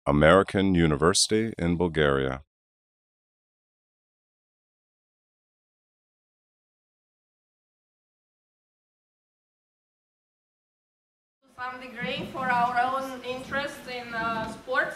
American University in Bulgaria. To some degree for our own interest in sports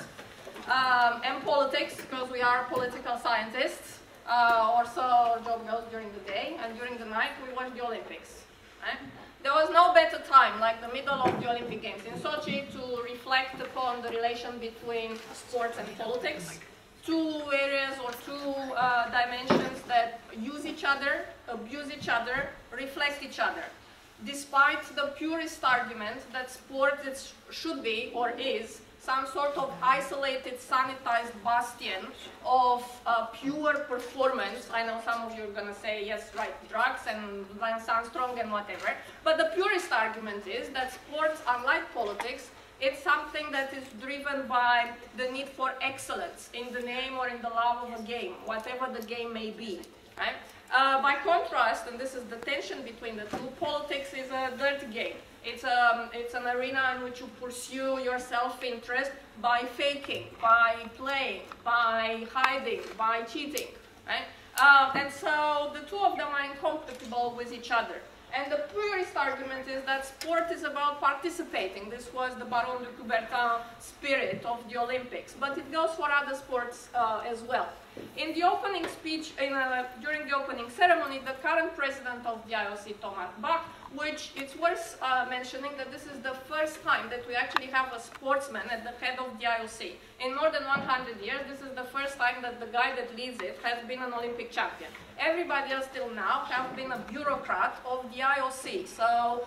and politics, because we are political scientists. Also, our job goes during the day, and during the night we watch the Olympics. Right? There was no better time, like the middle of the Olympic Games in Sochi, to reflect upon the relation between sports and politics. Two areas or two dimensions that use each other, abuse each other, reflect each other. Despite the purist argument that sport should be, or is, some sort of isolated, sanitized bastion of pure performance. I know some of you are going to say, yes, right, drugs and Lance Armstrong and whatever. But the purist argument is that sports, unlike politics, it's something that is driven by the need for excellence in the name or in the love of a game, whatever the game may be. Right? By contrast, and this is the tension between the two, politics is a dirty game. It's an arena in which you pursue your self-interest by faking, by playing, by hiding, by cheating. Right? And so the two of them are incompatible with each other. And the purist argument is that sport is about participating. This was the Baron de Coubertin spirit of the Olympics. But it goes for other sports as well. In the opening speech, during the opening ceremony, the current president of the IOC, Thomas Bach, which it's worth mentioning that this is the first time that we actually have a sportsman at the head of the IOC. In more than 100 years, this is the first time that the guy that leads it has been an Olympic champion. Everybody else till now have been a bureaucrat of the IOC, so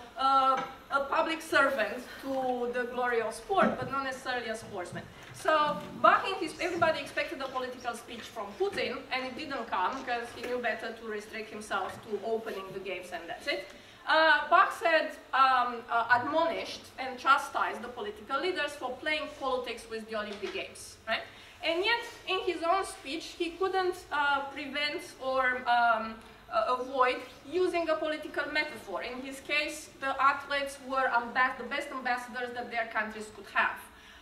a public servant to the glory of sport, but not necessarily a sportsman. So Bach, everybody expected a political speech from Putin, and it didn't come because he knew better to restrict himself to opening the games, and that's it. Bach said, admonished and chastised the political leaders for playing politics with the Olympic Games, right? And yet, in his own speech, he couldn't prevent or avoid using a political metaphor. In his case, the athletes were the best ambassadors that their countries could have.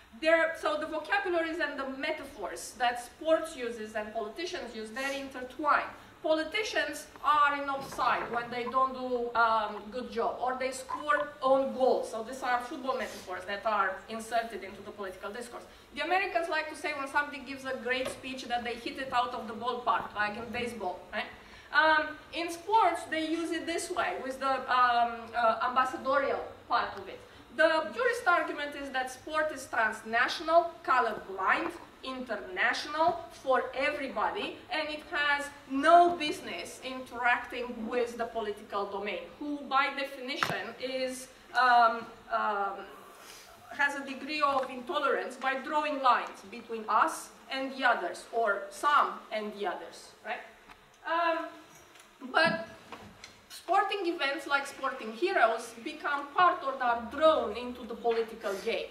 So the vocabularies and the metaphors that sports uses and politicians use, they're intertwined. Politicians are in offside when they don't do a good job, or they score own goals. So these are football metaphors that are inserted into the political discourse. The Americans like to say when somebody gives a great speech that they hit it out of the ballpark, like in baseball, right? In sports, they use it this way, with the ambassadorial part of it. The purist argument is that sport is transnational, colorblind, international, for everybody, and it has no business interacting with the political domain, who by definition is has a degree of intolerance by drawing lines between us and the others, or some and the others, right? But sporting events like Sporting Heroes become part or are drawn into the political game.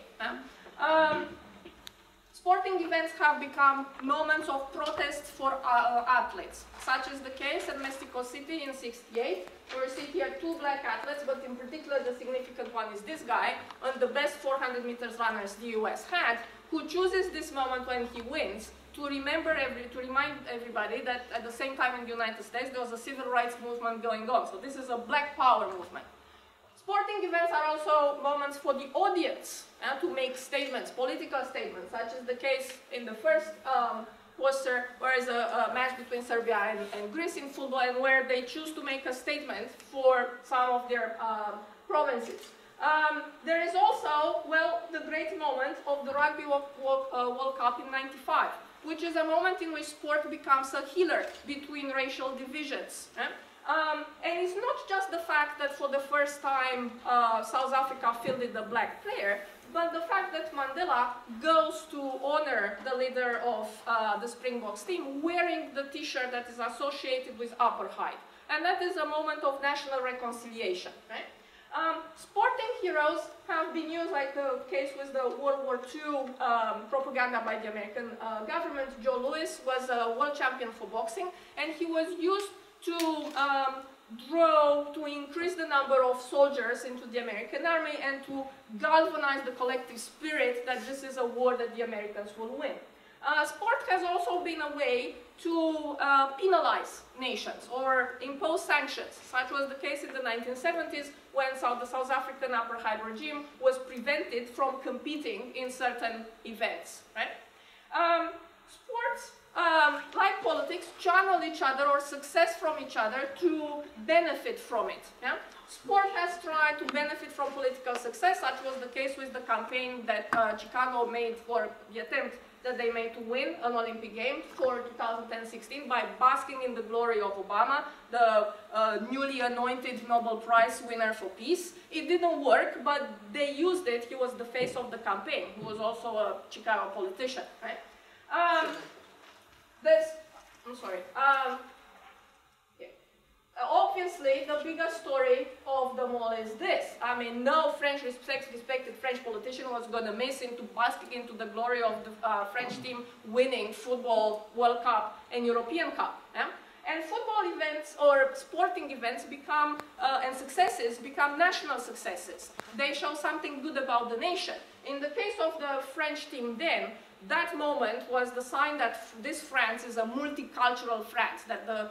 Sporting events have become moments of protest for athletes, such as the case at Mexico City in '68, where we see here two black athletes, but in particular the significant one is this guy, and the best 400 meters runners the US had, who chooses this moment when he wins to remind everybody that at the same time in the United States there was a civil rights movement going on. So this is a black power movement. Sporting events are also moments for the audience to make statements, political statements, such as the case in the first poster, where is a match between Serbia and Greece in football, and where they choose to make a statement for some of their provinces. There is also, well, the great moment of the Rugby World Cup in '95, which is a moment in which sport becomes a healer between racial divisions. And it's not just the fact that for the first time South Africa fielded a black player, but the fact that Mandela goes to honor the leader of the Springboks team wearing the t-shirt that is associated with apartheid. And that is a moment of national reconciliation. Right? Sporting heroes have been used, like the case with the World War II propaganda by the American government. Joe Louis was a world champion for boxing, and he was used to drove to increase the number of soldiers into the American army and to galvanize the collective spirit that this is a war that the Americans will win. Sport has also been a way to penalize nations or impose sanctions. Such was the case in the 1970s when the South African apartheid regime was prevented from competing in certain events. Right? Sports, like politics, channel each other or success from each other to benefit from it. Yeah? Sport has tried to benefit from political success. Such was the case with the campaign that Chicago made for the attempt that they made to win an Olympic Games for 2016 by basking in the glory of Obama, the newly anointed Nobel Prize winner for peace. It didn't work, but they used it. He was the face of the campaign. He was also a Chicago politician, right? I'm sorry. Obviously, the biggest story of them all is this. I mean, no respected French politician was going to miss into basking into the glory of the French team winning football, World Cup, and European Cup. Yeah? And football events or sporting events become, and successes become national successes. They show something good about the nation. In the case of the French team then, that moment was the sign that this France is a multicultural France, that the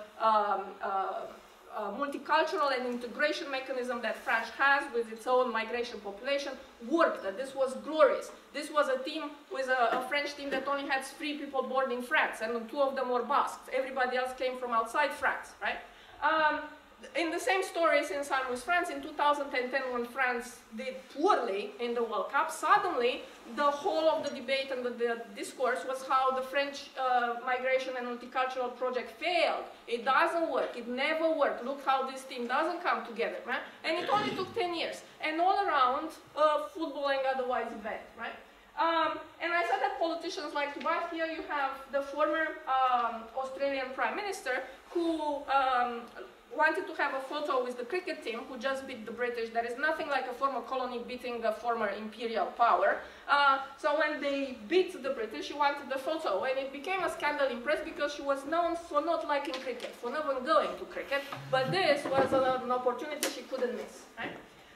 multicultural and integration mechanism that France has with its own migration population worked, that this was glorious. This was a team with a French team that only had 3 people born in France, and 2 of them were Basques. Everybody else came from outside France, right? In the same story, since I'm with France, in 2010 when France did poorly in the World Cup, suddenly the whole of the debate and the discourse was how the French migration and multicultural project failed. It doesn't work. It never worked. Look how this team doesn't come together, right? And it only took 10 years. And all around football and otherwise event, right? And I said that politicians like to buy. Here you have the former Australian Prime Minister who wanted to have a photo with the cricket team who just beat the British. There is nothing like a former colony beating a former imperial power. So when they beat the British, she wanted the photo, and it became a scandal in press because she was known for not liking cricket, for never going to cricket, but this was an opportunity she couldn't miss. Right?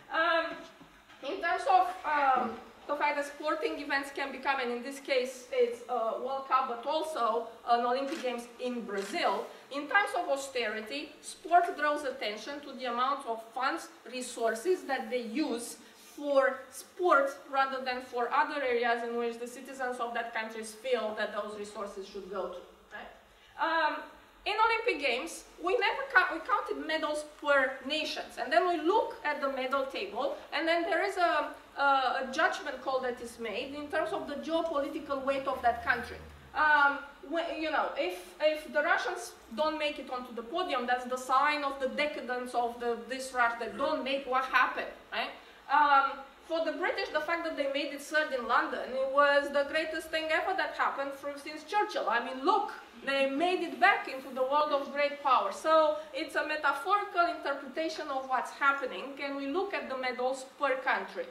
In terms of the fact that sporting events can become, and in this case it's a World Cup, but also an Olympic Games in Brazil. In times of austerity, sport draws attention to the amount of funds, resources that they use for sport rather than for other areas in which the citizens of that country feel that those resources should go to. Right? In Olympic Games, we counted medals per nations, and then we look at the medal table, and then there is a judgment call that is made in terms of the geopolitical weight of that country. You know, if the Russians don't make it onto the podium, that's the sign of the decadence of this Russia that don't make what happened, right? For the British, the fact that they made it third in London, it was the greatest thing ever that happened since Churchill. I mean, look, they made it back into the world of great power. So it's a metaphorical interpretation of what's happening, and we look at the medals per country.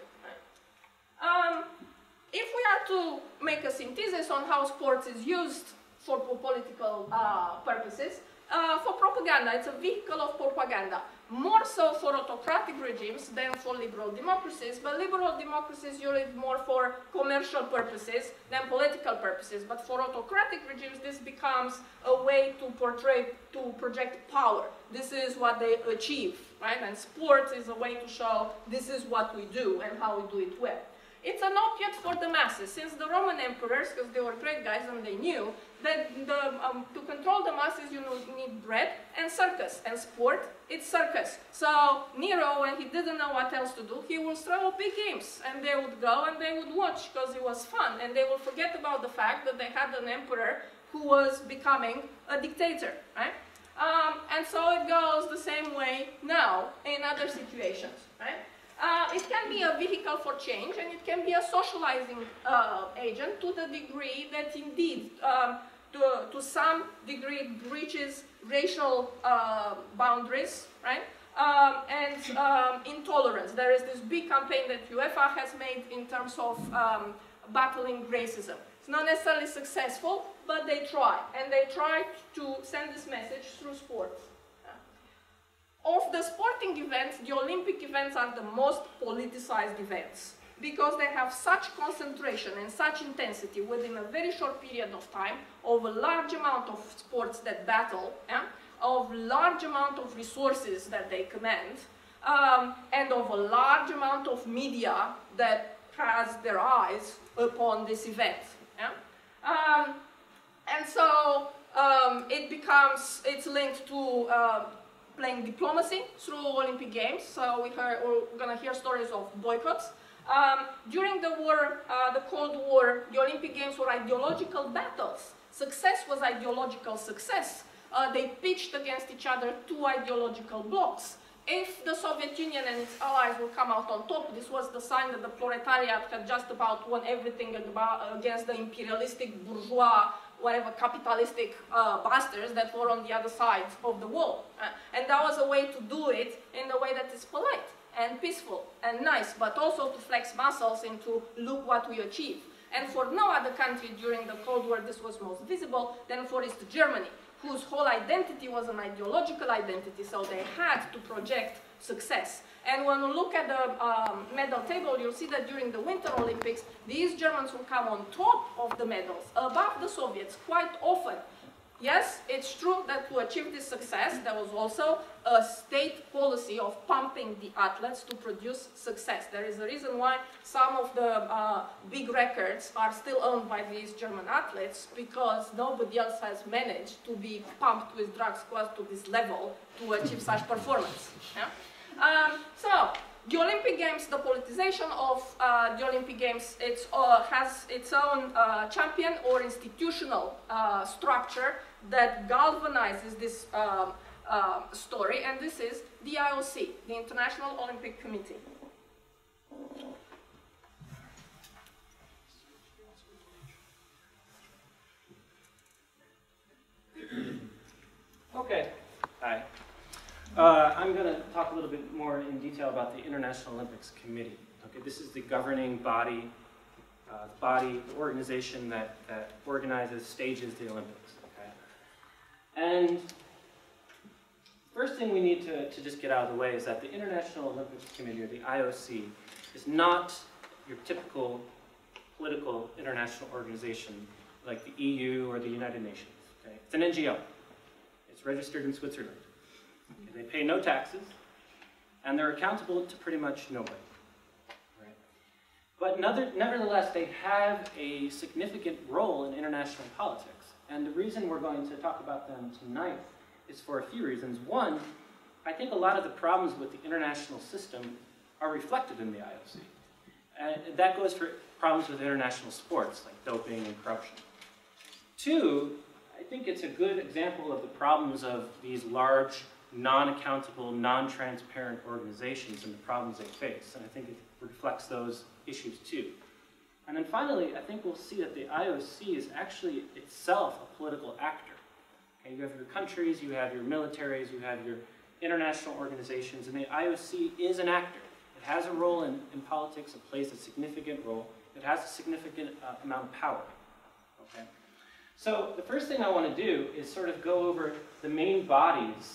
If we are to make a synthesis on how sports is used for political purposes, for propaganda, it's a vehicle of propaganda. More so for autocratic regimes than for liberal democracies, but liberal democracies use it more for commercial purposes than political purposes. But for autocratic regimes, this becomes a way to project power. This is what they achieve, right? And sports is a way to show this is what we do and how we do it well. It's an opiate for the masses, since the Roman emperors, because they were great guys and they knew that to control the masses you need bread and circus, and sport, it's circus. So Nero, when he didn't know what else to do, he would throw up big games, and they would go and they would watch because it was fun, and they would forget about the fact that they had an emperor who was becoming a dictator, right? And so it goes the same way now in other situations, right? It can be a vehicle for change, and it can be a socializing agent to the degree that indeed, to some degree, it breaches racial boundaries, right? And intolerance. There is this big campaign that UEFA has made in terms of battling racism. It's not necessarily successful, but they try, and they try to send this message through sports. Of the sporting events, the Olympic events are the most politicized events because they have such concentration and such intensity within a very short period of time of a large amount of sports that battle, of large amount of resources that they command, and of a large amount of media that has their eyes upon this event. And so it's linked to playing diplomacy through Olympic Games. So we're going to hear stories of boycotts. During the war, the Cold War, the Olympic Games were ideological battles. Success was ideological success. They pitched against each other two ideological blocks. If the Soviet Union and its allies will come out on top, this was the sign that the proletariat had just about won everything against the imperialistic bourgeois, whatever capitalistic bastards that were on the other side of the wall. And that was a way to do it in a way that is polite and peaceful and nice, but also to flex muscles and to look what we achieve. And for no other country during the Cold War this was most visible than for East Germany, whose whole identity was an ideological identity, so they had to project success. And when you look at the medal table, you'll see that during the Winter Olympics, these Germans will come on top of the medals, above the Soviets, quite often. Yes, it's true that to achieve this success, there was also a state policy of pumping the athletes to produce success. There is a reason why some of the big records are still owned by these German athletes, because nobody else has managed to be pumped with drug squads to this level to achieve such performance. So, the Olympic Games, the politicization of the Olympic Games, has its own champion or institutional structure that galvanizes this story, and this is the IOC, the International Olympic Committee. Okay, hi. I'm going to talk a little bit more in detail about the International Olympics Committee. Okay, this is the governing body, the organization that organizes, stages the Olympics. Okay, and first thing we need to just get out of the way is that the International Olympics Committee, or the IOC, is not your typical political international organization like the EU or the United Nations. Okay, it's an NGO. It's registered in Switzerland. They pay no taxes, and they're accountable to pretty much nobody. Right? But nevertheless, they have a significant role in international politics. And the reason we're going to talk about them tonight is for a few reasons. One, I think a lot of the problems with the international system are reflected in the IOC. And that goes for problems with international sports, like doping and corruption. Two, I think it's a good example of the problems of these large, non-accountable, non-transparent organizations and the problems they face. And I think it reflects those issues too. And then finally, I think we'll see that the IOC is actually itself a political actor. Okay, you have your countries, you have your militaries, you have your international organizations, and the IOC is an actor. It has a role in politics, it plays a significant role, it has a significant amount of power. Okay? So the first thing I want to do is sort of go over the main bodies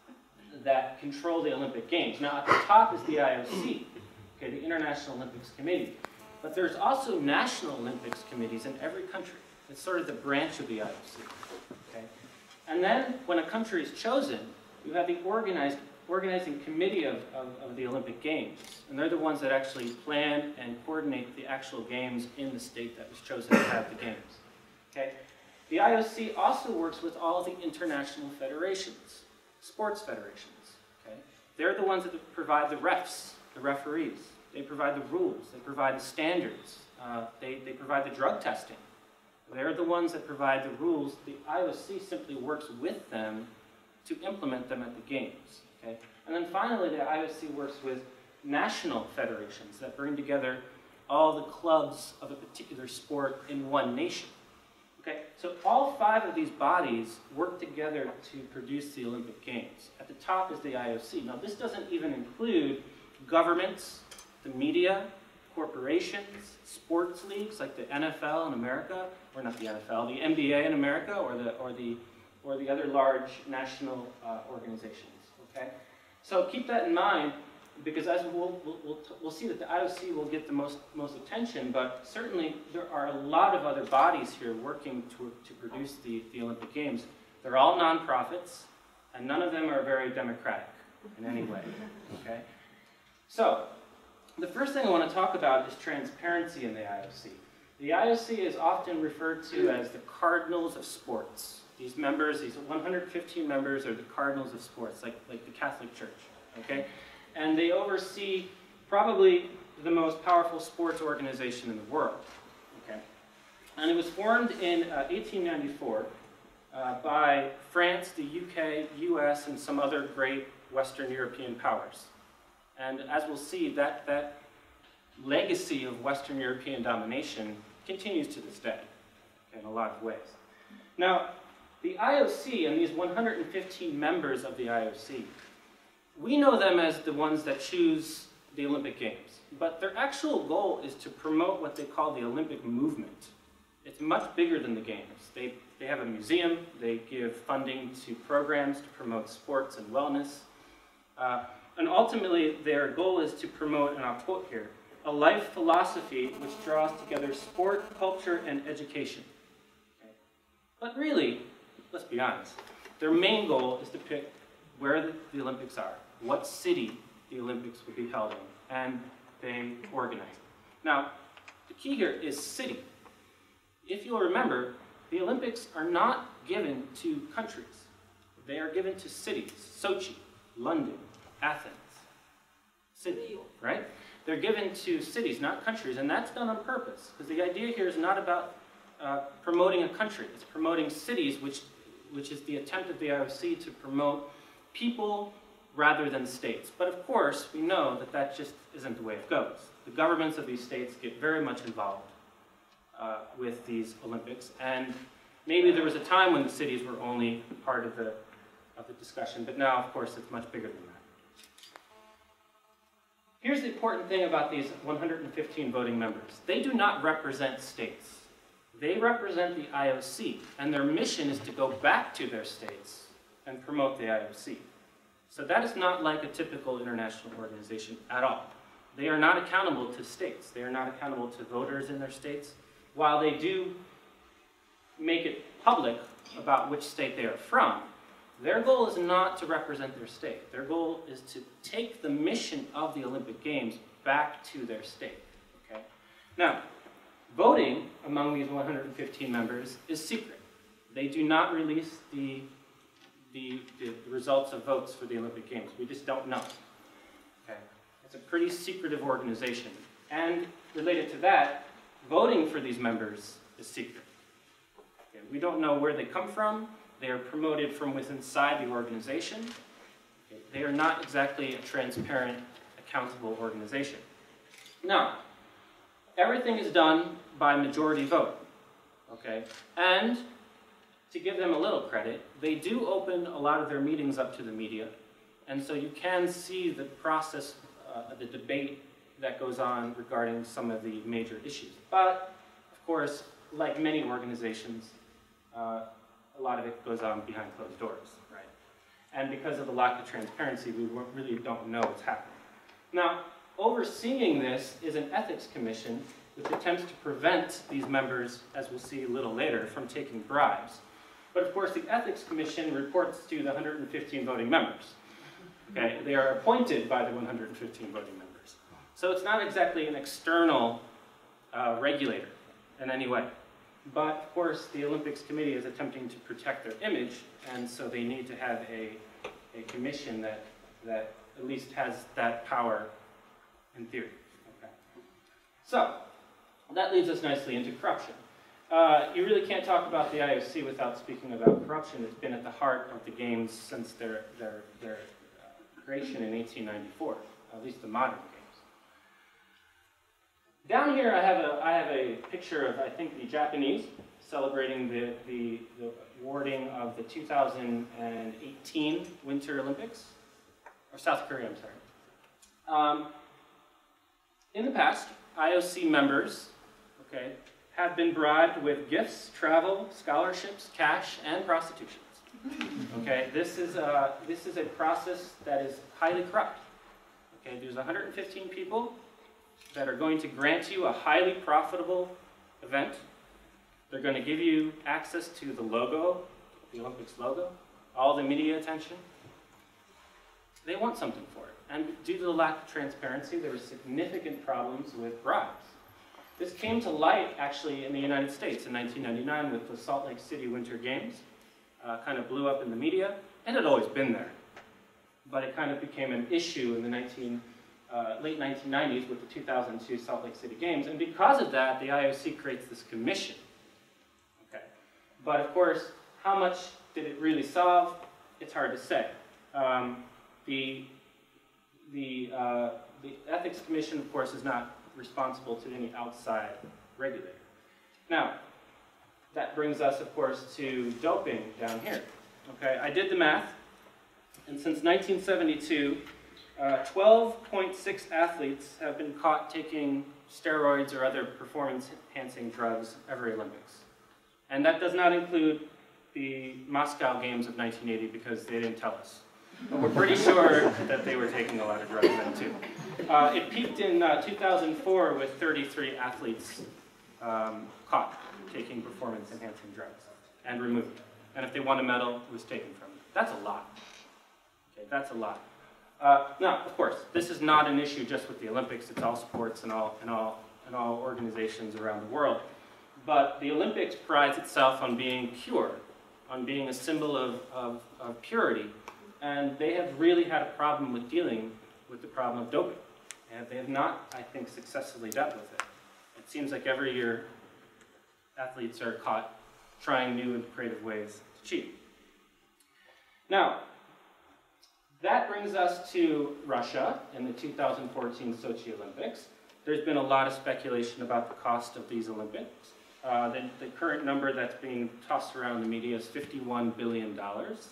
that control the Olympic Games. Now, at the top is the IOC, okay, the International Olympics Committee. But there's also national Olympics committees in every country. It's sort of the branch of the IOC. Okay? And then, when a country is chosen, you have the organizing committee of the Olympic Games. And they're the ones that actually plan and coordinate the actual games in the state that was chosen to have the games. Okay? The IOC also works with all the international federations. Sports federations, okay? They're the ones that provide the refs, the referees. They provide the rules, they provide the standards, they provide the drug testing. They're the ones that provide the rules. The IOC simply works with them to implement them at the games, okay? And then finally, the IOC works with national federations that bring together all the clubs of a particular sport in one nation. Okay, so all five of these bodies work together to produce the Olympic Games. At the top is the IOC. Now, this doesn't even include governments, the media, corporations, sports leagues like the NFL in America, or not the NFL, the NBA in America, or the other large national organizations. Okay, So keep that in mind, because as we'll see that the IOC will get the most attention, but certainly there are a lot of other bodies here working to produce the Olympic Games. They're all nonprofits, and none of them are very democratic in any way, okay? So, the first thing I want to talk about is transparency in the IOC. The IOC is often referred to as the cardinals of sports. These members, these 115 members, are the cardinals of sports, like the Catholic Church, okay? And they oversee probably the most powerful sports organization in the world, okay? And it was formed in 1894 by France, the UK, US, and some other great Western European powers. And as we'll see, that legacy of Western European domination continues to this day in a lot of ways. Now, the IOC and these 115 members of the IOC, we know them as the ones that choose the Olympic Games, but their actual goal is to promote what they call the Olympic movement. It's much bigger than the Games. They have a museum, they give funding to programs to promote sports and wellness, and ultimately their goal is to promote, and I'll quote here, a life philosophy which draws together sport, culture, and education. Okay. But really, let's be honest, their main goal is to pick where the Olympics are, what city the Olympics will be held in, and they organize it. Now, the key here is city. If you'll remember, the Olympics are not given to countries. They are given to cities. Sochi, London, Athens, Sydney, right? They're given to cities, not countries, and that's done on purpose, because the idea here is not about promoting a country. It's promoting cities, which is the attempt of the IOC to promote people rather than states. But of course, we know that that just isn't the way it goes. The governments of these states get very much involved with these Olympics, and maybe there was a time when the cities were only part of the discussion, but now, of course, it's much bigger than that. Here's the important thing about these 115 voting members. They do not represent states. They represent the IOC, and their mission is to go back to their states and promote the IOC. So that is not like a typical international organization at all. They are not accountable to states. They are not accountable to voters in their states. While they do make it public about which state they are from, their goal is not to represent their state. Their goal is to take the mission of the Olympic Games back to their state. Okay? Now, voting among these 115 members is secret. They do not release the results of votes for the Olympic Games. We just don't know. Okay? It's a pretty secretive organization. And related to that, voting for these members is secret. Okay? We don't know where they come from. They are promoted from within inside the organization. Okay? They are not exactly a transparent, accountable organization. Now, everything is done by majority vote. Okay? And to give them a little credit, they do open a lot of their meetings up to the media, and so you can see the process, the debate that goes on regarding some of the major issues. But, of course, like many organizations, a lot of it goes on behind closed doors, right? And because of the lack of transparency, we really don't know what's happening. Now, overseeing this is an ethics commission which attempts to prevent these members, as we'll see a little later, from taking bribes. But of course, the Ethics Commission reports to the 115 voting members. Okay? They are appointed by the 115 voting members. So it's not exactly an external regulator in any way. But of course, the Olympics Committee is attempting to protect their image, and so they need to have a commission that at least has that power in theory. Okay. So that leads us nicely into corruption. You really can't talk about the IOC without speaking about corruption. It's been at the heart of the Games since their creation in 1894, at least the modern Games. Down here I have a picture of, I think, the Japanese celebrating the awarding of the 2018 Winter Olympics, or South Korea, I'm sorry. In the past, IOC members, okay, have been bribed with gifts, travel, scholarships, cash, and prostitutions. Okay, this is a process that is highly corrupt. Okay, there's 115 people that are going to grant you a highly profitable event. They're going to give you access to the logo, the Olympics logo, all the media attention. They want something for it. And due to the lack of transparency, there were significant problems with bribes. This came to light, actually, in the United States in 1999 with the Salt Lake City Winter Games. Kind of blew up in the media, and it had always been there. But it kind of became an issue in the late 1990s with the 2002 Salt Lake City Games, and because of that, the IOC creates this commission. Okay. But of course, how much did it really solve? It's hard to say. The Ethics Commission, of course, is not responsible to any outside regulator. Now, that brings us, of course, to doping down here. Okay, I did the math, and since 1972, 12.6 athletes have been caught taking steroids or other performance-enhancing drugs every Olympics. And that does not include the Moscow Games of 1980 because they didn't tell us. But we're pretty sure that they were taking a lot of drugs then too. It peaked in 2004 with 33 athletes caught taking performance-enhancing drugs and removed. And if they won a medal, it was taken from them. That's a lot. Okay, that's a lot. Now, of course, this is not an issue just with the Olympics. It's all sports and all organizations around the world. But the Olympics prides itself on being pure, on being a symbol of purity. And they have really had a problem with dealing with the problem of doping. And they have not, I think, successfully dealt with it. It seems like every year, athletes are caught trying new and creative ways to cheat. Now, that brings us to Russia in the 2014 Sochi Olympics. There's been a lot of speculation about the cost of these Olympics. The current number that's being tossed around in the media is $51 billion.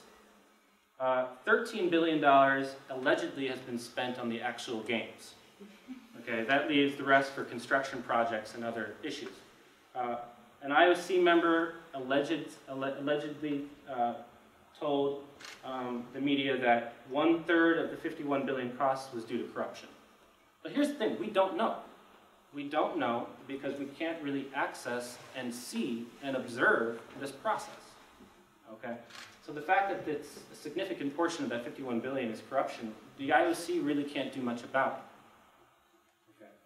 $13 billion allegedly has been spent on the actual games. Okay, that leaves the rest for construction projects and other issues. An IOC member allegedly told the media that 1/3 of the $51 billion costs was due to corruption. But here's the thing, we don't know. We don't know because we can't really access and see and observe this process. Okay? So the fact that it's a significant portion of that $51 billion is corruption, the IOC really can't do much about it. Okay.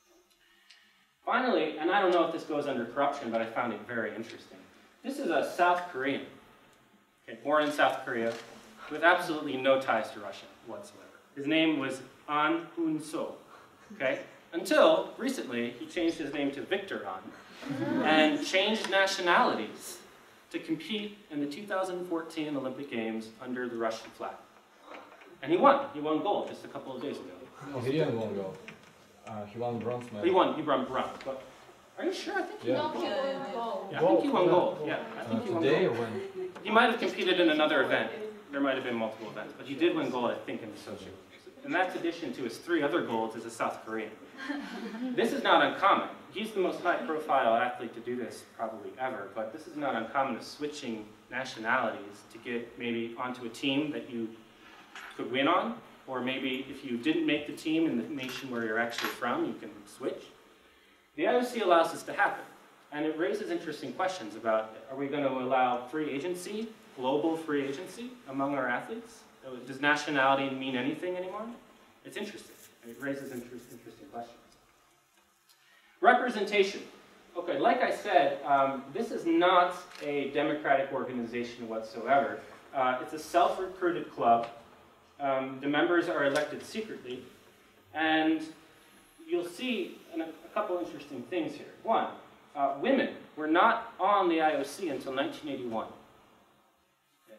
Finally, and I don't know if this goes under corruption, but I found it very interesting. This is a South Korean, okay, born in South Korea, with absolutely no ties to Russia whatsoever. His name was An Hoon-so, okay? Until recently, he changed his name to Victor An and changed nationalities to compete in the 2014 Olympic Games under the Russian flag. And he won. He won gold just a couple of days ago. No, he didn't win gold. He won bronze medal. He won bronze. But are you sure? I think he Yeah. won gold. Yeah. Yeah, I think he won gold. Yeah, I think he won Today or gold. when? He might have competed in another event. There might have been multiple events, but he did win gold, I think, in the Sochi. And that's addition to his 3 other golds as a South Korean. This is not uncommon. He's the most high-profile athlete to do this probably ever, but this is not uncommon of switching nationalities to get maybe onto a team that you could win on, or maybe if you didn't make the team in the nation where you're actually from, you can switch. The IOC allows this to happen, and it raises interesting questions about, are we going to allow free agency, global free agency among our athletes? Does nationality mean anything anymore? It's interesting. It raises interesting questions. Representation. Okay, like I said, this is not a democratic organization whatsoever. It's a self-recruited club. The members are elected secretly. And you'll see a couple interesting things here. One, women were not on the IOC until 1981. Okay.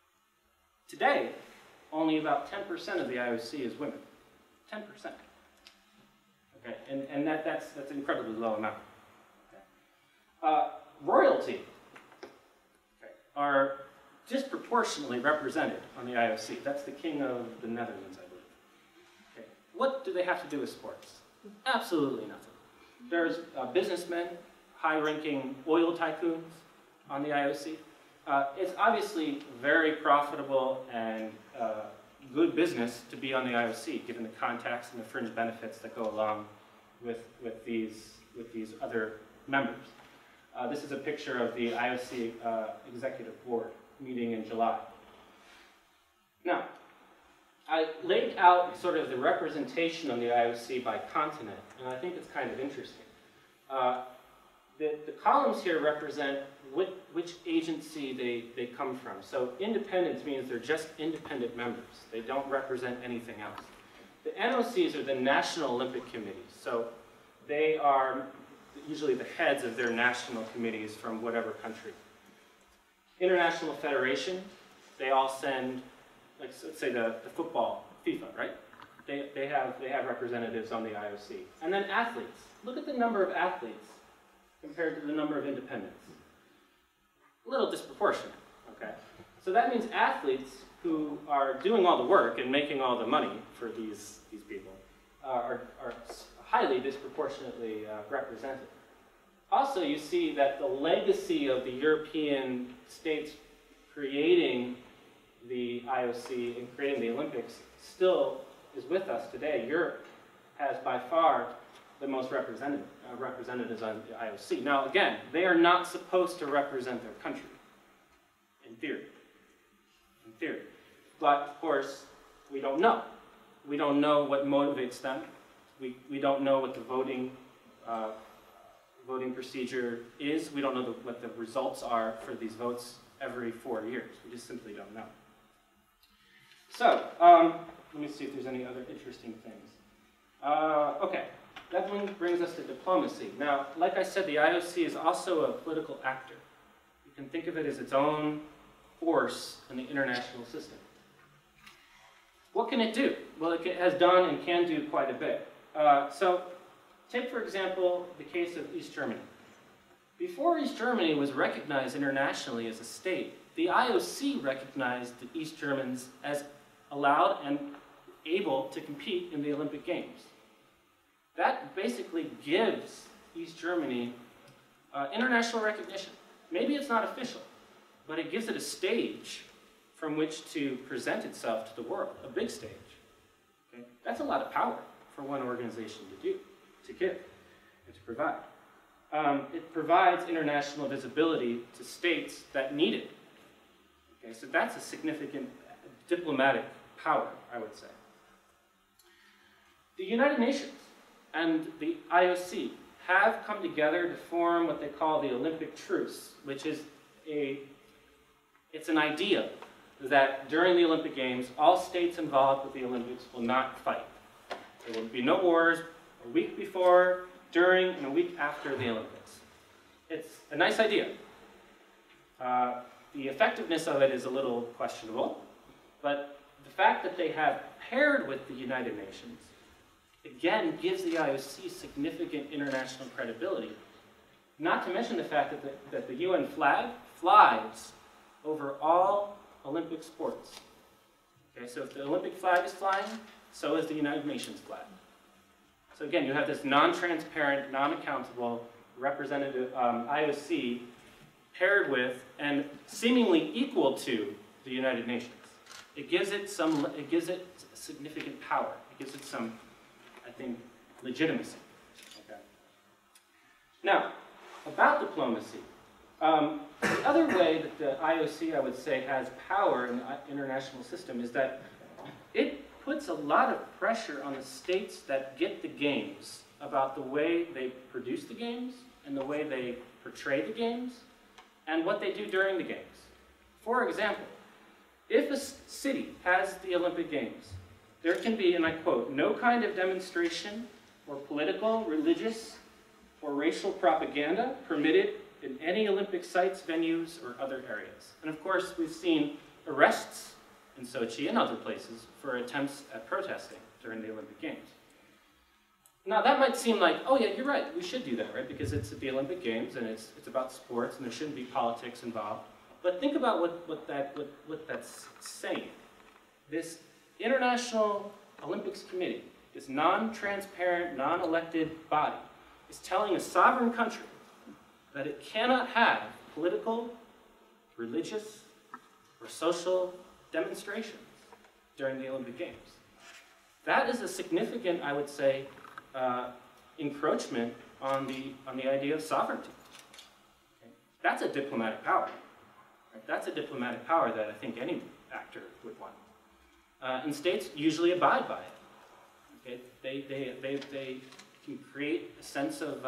Today, only about 10% of the IOC is women. 10%. Okay, and that's an incredibly low amount. Okay. Royalty are disproportionately represented on the IOC. That's the King of the Netherlands, I believe. Okay. What do they have to do with sports? Absolutely nothing. There's businessmen, high-ranking oil tycoons on the IOC. It's obviously very profitable and good business to be on the IOC, given the contacts and the fringe benefits that go along with these other members. This is a picture of the IOC Executive Board meeting in July. Now, I laid out sort of the representation on the IOC by continent, and I think it's kind of interesting. The columns here represent which agency they come from. So independence means they're just independent members. They don't represent anything else. The NOCs are the National Olympic Committees. So they are usually the heads of their national committees from whatever country. International Federation, they all send, like, let's say the football, FIFA, right? They have representatives on the IOC. And then athletes. Look at the number of athletes compared to the number of independents. A little disproportionate, okay? So that means athletes who are doing all the work and making all the money for these people are highly disproportionately represented. Also, you see that the legacy of the European states creating the IOC and creating the Olympics still is with us today. Europe has by far the most representatives on the IOC. Now again, they are not supposed to represent their country, in theory. In theory. But of course, we don't know. We don't know what motivates them. We don't know what the voting procedure is. We don't know what the results are for these votes every 4 years. We just simply don't know. So, let me see if there's any other interesting things. Okay, that one brings us to diplomacy. Now, like I said, the IOC is also a political actor. You can think of it as its own force in the international system. What can it do? Well, it has done and can do quite a bit. So, take for example the case of East Germany. Before East Germany was recognized internationally as a state, the IOC recognized the East Germans as allowed and able to compete in the Olympic Games. That basically gives East Germany international recognition. Maybe it's not official, but it gives it a stage from which to present itself to the world, a big stage. Okay? That's a lot of power for one organization to do, to give, and to provide. It provides international visibility to states that need it. Okay, so that's a significant diplomatic power, I would say. The United Nations and the IOC have come together to form what they call the Olympic Truce, which is it's an idea that during the Olympic Games, all states involved with the Olympics will not fight. There will be no wars a week before, during, and a week after the Olympics. It's a nice idea. The effectiveness of it is a little questionable, but the fact that they have paired with the United Nations, again, gives the IOC significant international credibility. Not to mention the fact that the UN flag flies over all Olympic sports. Okay, so if the Olympic flag is flying, so is the United Nations flag. So again, you have this non-transparent, non-accountable representative IOC paired with and seemingly equal to the United Nations. It gives it significant power. It gives it some, I think, legitimacy. Okay. Now, about diplomacy. The other way that the IOC, I would say, has power in the international system is that it puts a lot of pressure on the states that get the games about the way they produce the games and the way they portray the games and what they do during the games. For example, if a city has the Olympic Games, there can be, and I quote, no kind of demonstration or political, religious, or racial propaganda permitted in any Olympic sites, venues, or other areas. And of course, we've seen arrests in Sochi and other places for attempts at protesting during the Olympic Games. Now that might seem like, oh yeah, you're right, we should do that, right? Because it's the Olympic Games and it's about sports and there shouldn't be politics involved. But think about what that's saying. This International Olympics Committee, this non-transparent, non-elected body, is telling a sovereign country that it cannot have political, religious, or social demonstrations during the Olympic Games. That is a significant, I would say, encroachment on the idea of sovereignty. Okay? That's a diplomatic power. Right? That's a diplomatic power that I think any actor would want. And states usually abide by it. Okay? They can create a sense of,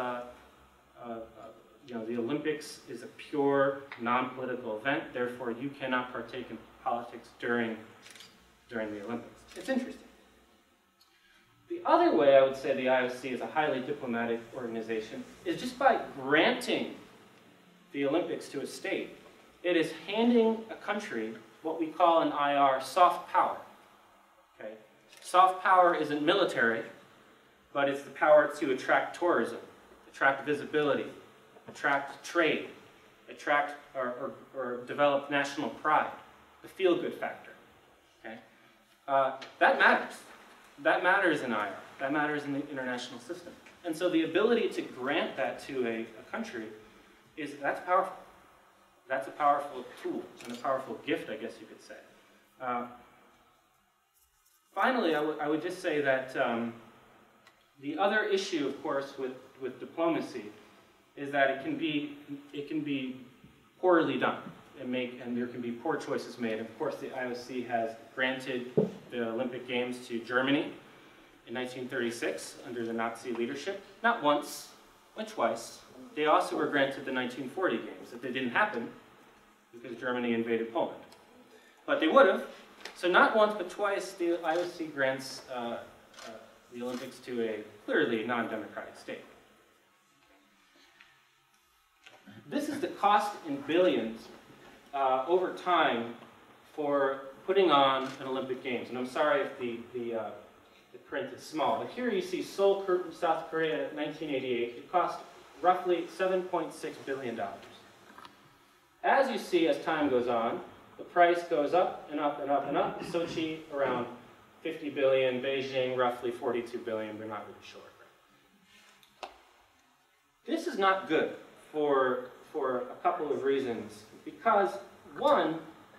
the Olympics is a pure, non-political event, therefore you cannot partake in politics during the Olympics. It's interesting. The other way I would say the IOC is a highly diplomatic organization is just by granting the Olympics to a state. It is handing a country what we call in IR soft power. Okay? Soft power isn't military, but it's the power to attract tourism, attract visibility, attract trade, attract or develop national pride, the feel-good factor. Okay? That matters. That matters in IR. That matters in the international system. And so the ability to grant that to a country that's powerful. That's a powerful tool and a powerful gift, I guess you could say. Finally, I would just say that the other issue, of course, with diplomacy is that it can be poorly done and there can be poor choices made. Of course, the IOC has granted the Olympic Games to Germany in 1936 under the Nazi leadership, not once, but twice. They also were granted the 1940 Games. That didn't happen because Germany invaded Poland. But they would have. So not once, but twice, the IOC grants the Olympics to a clearly non-democratic state. This is the cost in billions over time for putting on an Olympic Games. And I'm sorry if the print is small, but here you see Seoul, South Korea, 1988. It cost roughly $7.6 billion. As you see, as time goes on, the price goes up and up and up and up. Sochi, around 50 billion. Beijing, roughly 42 billion. We're not really sure. This is not good for a couple of reasons. Because, one,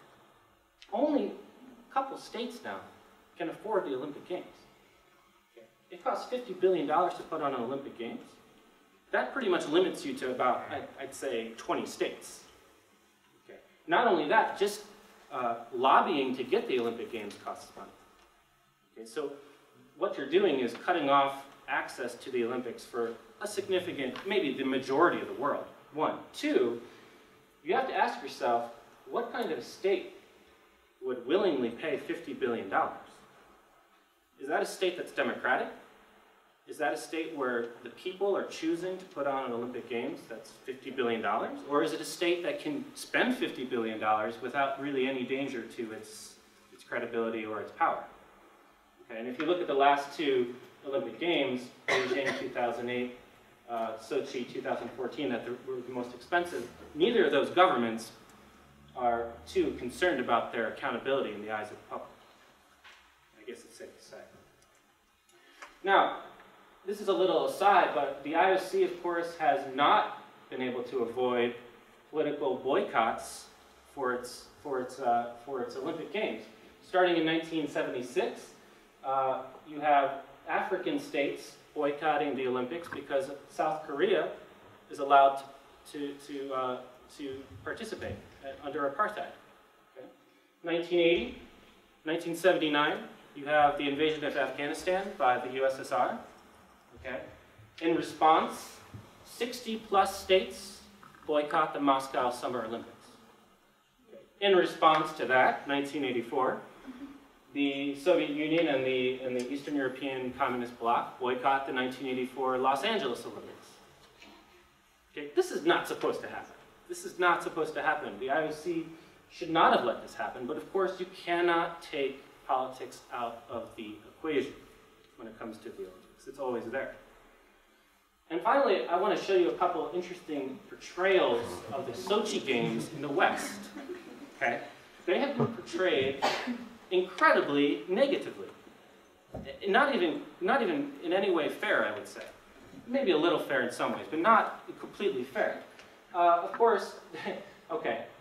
only a couple states now can afford the Olympic Games. Okay. It costs $50 billion to put on an Olympic Games. That pretty much limits you to about, I'd say, 20 states. Okay. Not only that, just lobbying to get the Olympic Games costs money. Okay, so what you're doing is cutting off access to the Olympics for a significant, maybe the majority of the world. One. Two, you have to ask yourself, what kind of a state would willingly pay $50 billion? Is that a state that's democratic? Is that a state where the people are choosing to put on an Olympic Games that's $50 billion? Or is it a state that can spend $50 billion without really any danger to its credibility or its power? Okay, and if you look at the last two Olympic Games, Beijing 2008, Sochi 2014, that were the most expensive, neither of those governments are too concerned about their accountability in the eyes of the public. I guess it's safe to say. Now, this is a little aside, but the IOC, of course, has not been able to avoid political boycotts for its Olympic Games. Starting in 1976, you have African states boycotting the Olympics because South Korea is allowed to participate under apartheid. Okay. 1980, 1979, you have the invasion of Afghanistan by the USSR. Okay. In response, 60-plus states boycott the Moscow Summer Olympics. Okay. In response to that, 1984, the Soviet Union and the Eastern European Communist Bloc boycott the 1984 Los Angeles Olympics. Okay. This is not supposed to happen. This is not supposed to happen. The IOC should not have let this happen, but of course you cannot take politics out of the equation when it comes to the Olympics. It's always there. And finally, I want to show you a couple of interesting portrayals of the Sochi Games in the West. Okay? They have been portrayed incredibly negatively. Not even in any way fair, I would say. Maybe a little fair in some ways, but not completely fair. Of course, okay,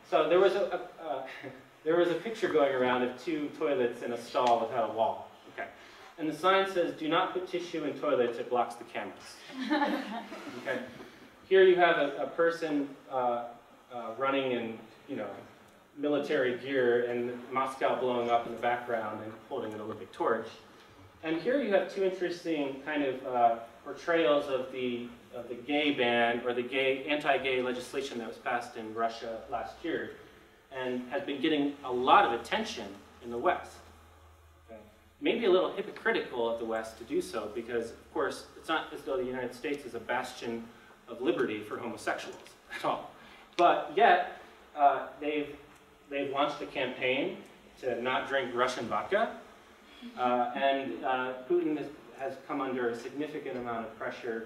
So there was there was a picture going around of two toilets in a stall without a wall. Okay. And the sign says, "Do not put tissue in toilets, it blocks the cameras." Okay. Here you have a person running in, military gear and Moscow blowing up in the background and holding an Olympic torch. And here you have two interesting kind of portrayals of the gay ban, or the anti-gay legislation that was passed in Russia last year and has been getting a lot of attention in the West. Okay. Maybe a little hypocritical of the West to do so, because of course it's not as though the United States is a bastion of liberty for homosexuals at all. But yet, they've launched a campaign to not drink Russian vodka, and Putin has come under a significant amount of pressure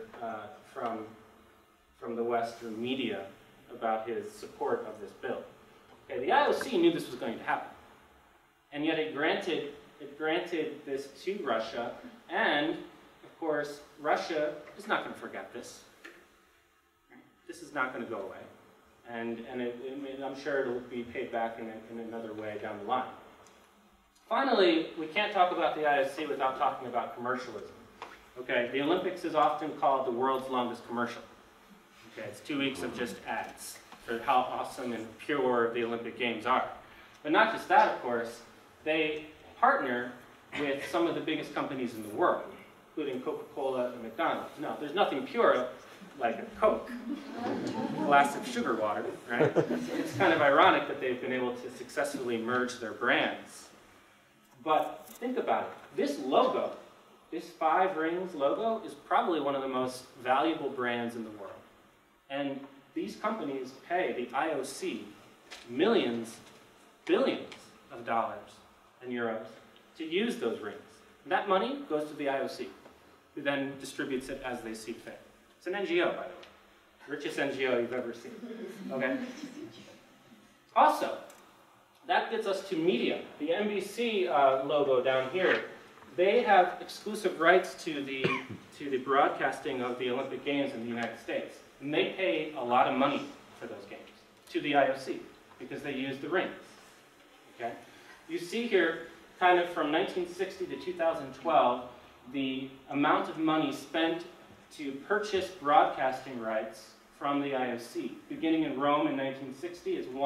from the Western media about his support of this bill. Okay, the IOC knew this was going to happen, and yet it granted this to Russia, and of course Russia is not going to forget this. This is not going to go away, and I'm sure it'll be paid back in another way down the line. Finally, we can't talk about the IOC without talking about commercialism. Okay, the Olympics is often called the world's longest commercial. Okay, it's 2 weeks of just ads for how awesome and pure the Olympic Games are. But not just that, of course, they partner with some of the biggest companies in the world, including Coca-Cola and McDonald's. Now, there's nothing pure like a Coke, a glass of sugar water, right? It's kind of ironic that they've been able to successfully merge their brands. But think about it. This logo, this 5 Rings logo, is probably one of the most valuable brands in the world. And these companies pay the IOC millions, billions of dollars and euros to use those rings. And that money goes to the IOC, who then distributes it as they see fit. It's an NGO, by the way. Richest NGO you've ever seen. Okay? Also, that gets us to media. The NBC logo down here, they have exclusive rights to the broadcasting of the Olympic Games in the United States. And they pay a lot of money for those games to the IOC because they use the rings. Okay? You see here, kind of from 1960 to 2012, the amount of money spent to purchase broadcasting rights from the IOC. Beginning in Rome in 1960 is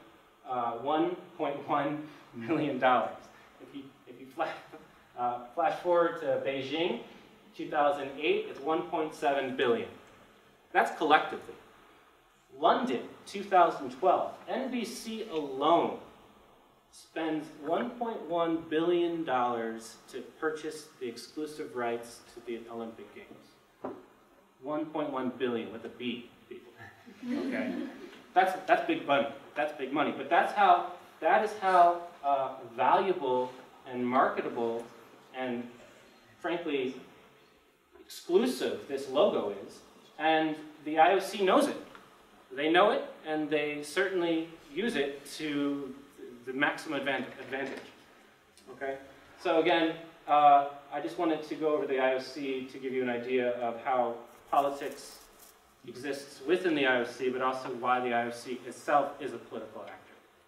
$1.1 million. If you flash forward to Beijing, 2008, it's 1.7 billion. That's collectively. London, 2012, NBC alone spends $1.1 billion to purchase the exclusive rights to the Olympic Games. 1.1 billion with a B, people. Okay, that's big money. That's big money. But that is how valuable and marketable and frankly exclusive this logo is. And the IOC knows it. They know it, and they certainly use it to the maximum advantage. Okay? So again, I just wanted to go over the IOC to give you an idea of how politics exists within the IOC, but also why the IOC itself is a political actor.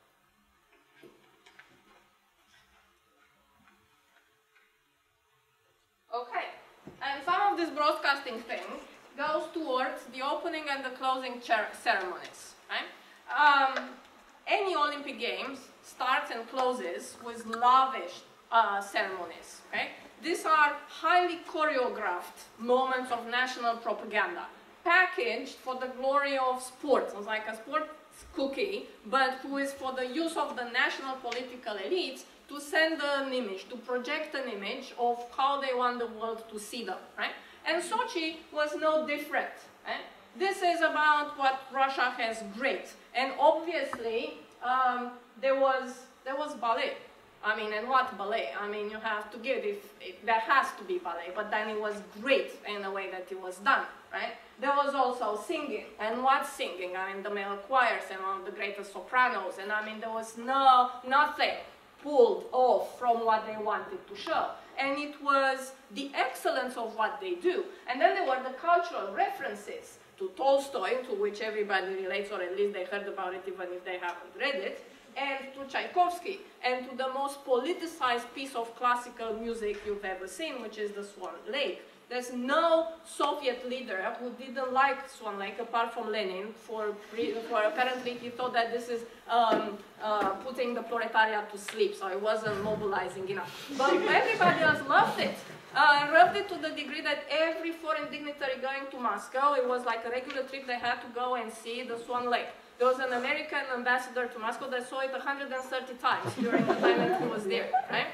Okay, and some of this broadcasting thing goes towards the opening and the closing ceremonies, right? Any Olympic Games starts and closes with lavish ceremonies, okay? These are highly choreographed moments of national propaganda, packaged for the glory of sports. It's like a sports cookie, but who is for the use of the national political elites to send an image, to project an image of how they want the world to see them, right? And Sochi was no different. Right? This is about what Russia has great, and obviously there was ballet. I mean, and what ballet? I mean, you have to give there has to be ballet, but then it was great in the way that it was done, right? There was also singing, and what singing? I mean, the male choirs and one of the greatest sopranos, and I mean, there was nothing pulled off from what they wanted to show. And it was the excellence of what they do. And then there were the cultural references. to Tolstoy, to which everybody relates, or at least they heard about it even if they haven't read it, and to Tchaikovsky, and to the most politicized piece of classical music you've ever seen, which is the Swan Lake. There's no Soviet leader who didn't like Swan Lake, apart from Lenin, for apparently he thought that this is putting the proletariat to sleep, so it wasn't mobilizing enough. But everybody else loved it. And loved it to the degree that every foreign dignitary going to Moscow, it was like a regular trip, they had to go and see the Swan Lake. There was an American ambassador to Moscow that saw it 130 times during the time that he was there, right?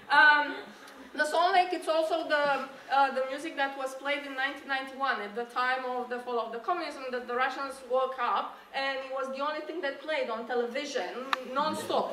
The Swan Lake, it's also the music that was played in 1991 at the time of the fall of the communism, that the Russians woke up, and it was the only thing that played on television non-stop.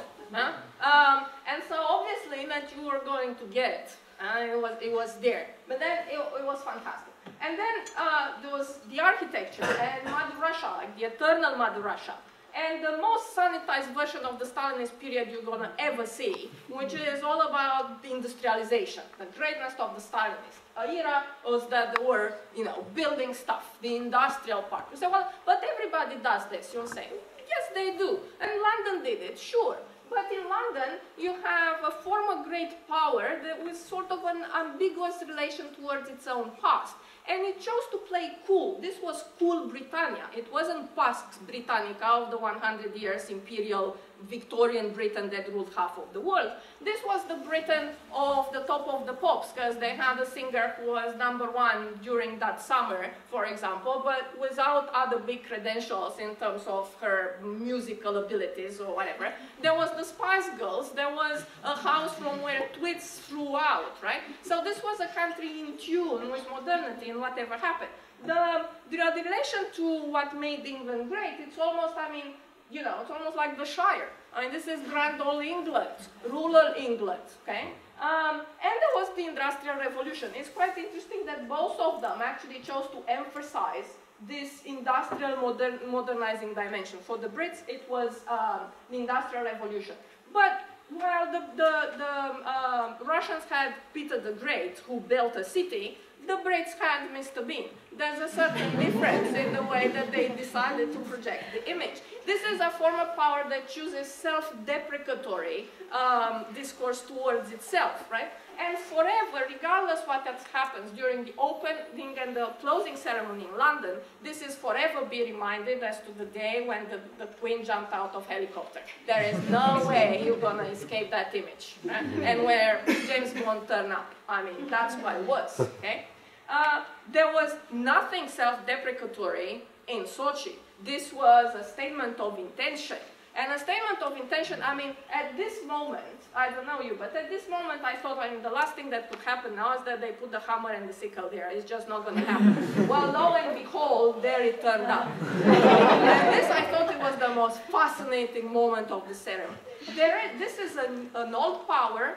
And so obviously that you were going to get it. It was there, but then it was fantastic. And then there was the architecture and Mother Russia, like the eternal Mother Russia. And the most sanitized version of the Stalinist period you're gonna ever see, which is all about the industrialization. The greatness of the Stalinist era was that they were, you know, building stuff, the industrial part. You say, well, but everybody does this. You'll say, yes, they do. And London did it, sure. But in London, you have a former great power that was sort of an ambiguous relation towards its own past. And it chose to play cool. This was cool Britannia. It wasn't Pax Britannica of the 100 years imperial Victorian Britain that ruled half of the world. This was the Britain of the top of the pops, because they had a singer who was #1 during that summer, for example, but without other big credentials in terms of her musical abilities or whatever. There was the Spice Girls. There was a house from where twits flew out, right? So this was a country in tune with modernity and whatever happened. The relation to what made England great, it's almost, I mean, you know, it's almost like the Shire. I mean, this is grand old England, rural England, okay? And there was the Industrial Revolution. It's quite interesting that both of them actually chose to emphasize this industrial modernizing dimension. For the Brits, it was the Industrial Revolution. But while the Russians had Peter the Great, who built a city, the Brits had Mr. Bean. There's a certain difference in the way that they decided to project the image. This is a form of power that chooses self-deprecatory discourse towards itself, right? And forever, regardless what happens during the opening and the closing ceremony in London, this is forever be reminded as to the day when the Queen jumped out of helicopter. There is no way you're gonna escape that image, right? And where James Bond turned up. I mean, that's what it was, okay? There was nothing self-deprecatory in Sochi. This was a statement of intention. And a statement of intention, I mean, at this moment, I don't know you, but at this moment I thought, I mean, the last thing that could happen now is that they put the hammer and the sickle there. It's just not going to happen. Well, lo and behold, there it turned up. And this, I thought it was the most fascinating moment of the ceremony. This is an old power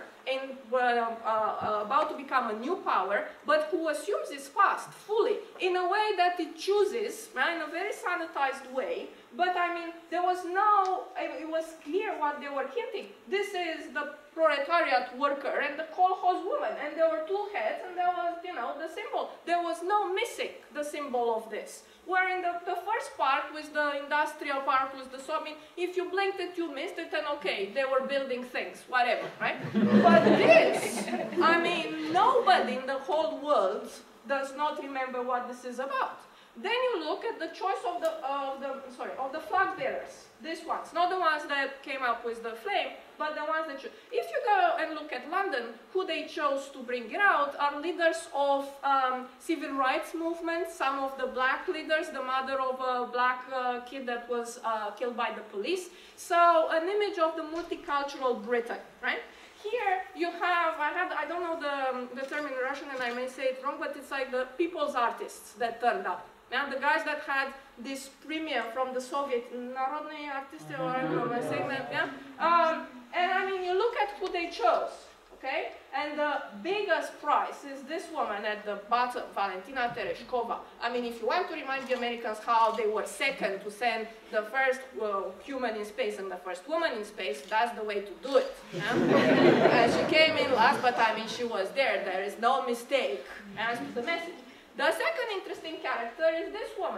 about to become a new power, but who assumes its past fully, in a way that it chooses, right, in a very sanitized way. But I mean, there was it was clear what they were hinting. This is the proletariat worker and the kolkhoz woman, and there were two heads, and there was, you know, the symbol. There was no missing the symbol of this. Where in the first part, with the industrial part, with the so, I mean, if you blinked it, you missed it, and okay, they were building things, whatever, right? But this, I mean, nobody in the whole world does not remember what this is about. Then you look at the choice of the flag bearers. These ones, not the ones that came up with the flame, but the ones that if you go and look at London, who they chose to bring it out are leaders of civil rights movements, some of the black leaders, the mother of a black kid that was killed by the police. So an image of the multicultural Britain, right? Here you have, I don't know the term in Russian and I may say it wrong, but it's like the people's artists that turned up. Yeah, the guys that had this premium from the Soviet, Narodные артисты, or I don't know my segment, yeah? And I mean, you look at who they chose, okay? And the biggest prize is this woman at the bottom, Valentina Tereshkova. I mean, if you want to remind the Americans how they were second to send the first human in space and the first woman in space, that's the way to do it. Yeah? And she came in last, but I mean, she was there. There is no mistake as to the message. The second interesting character is this woman.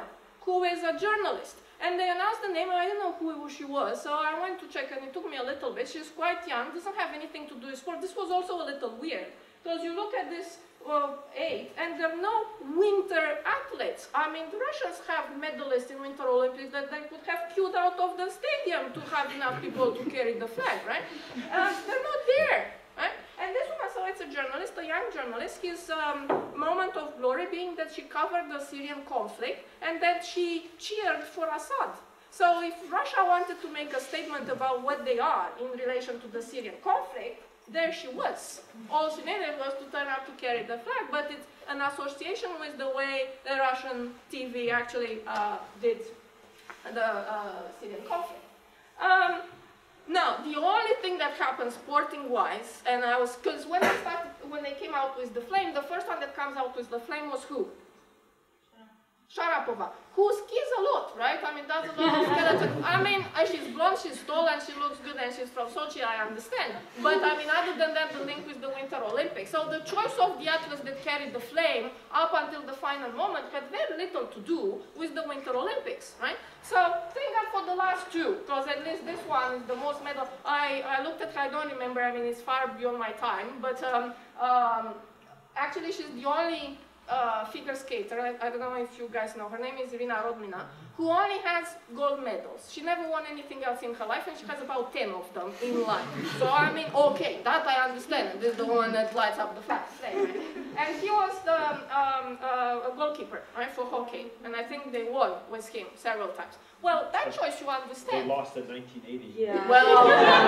who is a journalist. And they announced the name, and I didn't know who she was, so I went to check, and it took me a little bit. She's quite young, doesn't have anything to do with sport. This was also a little weird, because you look at this 8, and there are no winter athletes. I mean, the Russians have medalists in Winter Olympics that they could have queued out of the stadium to have enough people to carry the flag, right? They're not there, right? And this woman, so it's a journalist, a young journalist. His moment of glory being that she covered the Syrian conflict and that she cheered for Assad. So if Russia wanted to make a statement about what they are in relation to the Syrian conflict, there she was. All she needed was to turn up to carry the flag, but it's an association with the way the Russian TV actually did the Syrian conflict. Now, the only thing that happened sporting-wise, and I was, because when they came out with the flame, the first one that comes out with the flame was who? Sharapova, who skis a lot, right? I mean, does a lot of skeleton. I mean, she's blonde, she's tall, and she looks good, and she's from Sochi, I understand. But I mean, other than that, the link with the Winter Olympics. So the choice of the athletes that carried the flame up until the final moment had very little to do with the Winter Olympics, right? So thank God for the last two, because at least this one is the most medal. I looked at her, I don't remember, I mean, it's far beyond my time, but actually she's the only figure skater, I don't know if you guys know, her name is Irina Rodmina, who only has gold medals. She never won anything else in her life, and she has about 10 of them in life. So I mean, okay, that I understand. This is the one that lights up the flag. And he was the a goalkeeper, right, for hockey, and I think they won with him several times. Well, that choice you understand. They lost in 1980. Yeah. Well,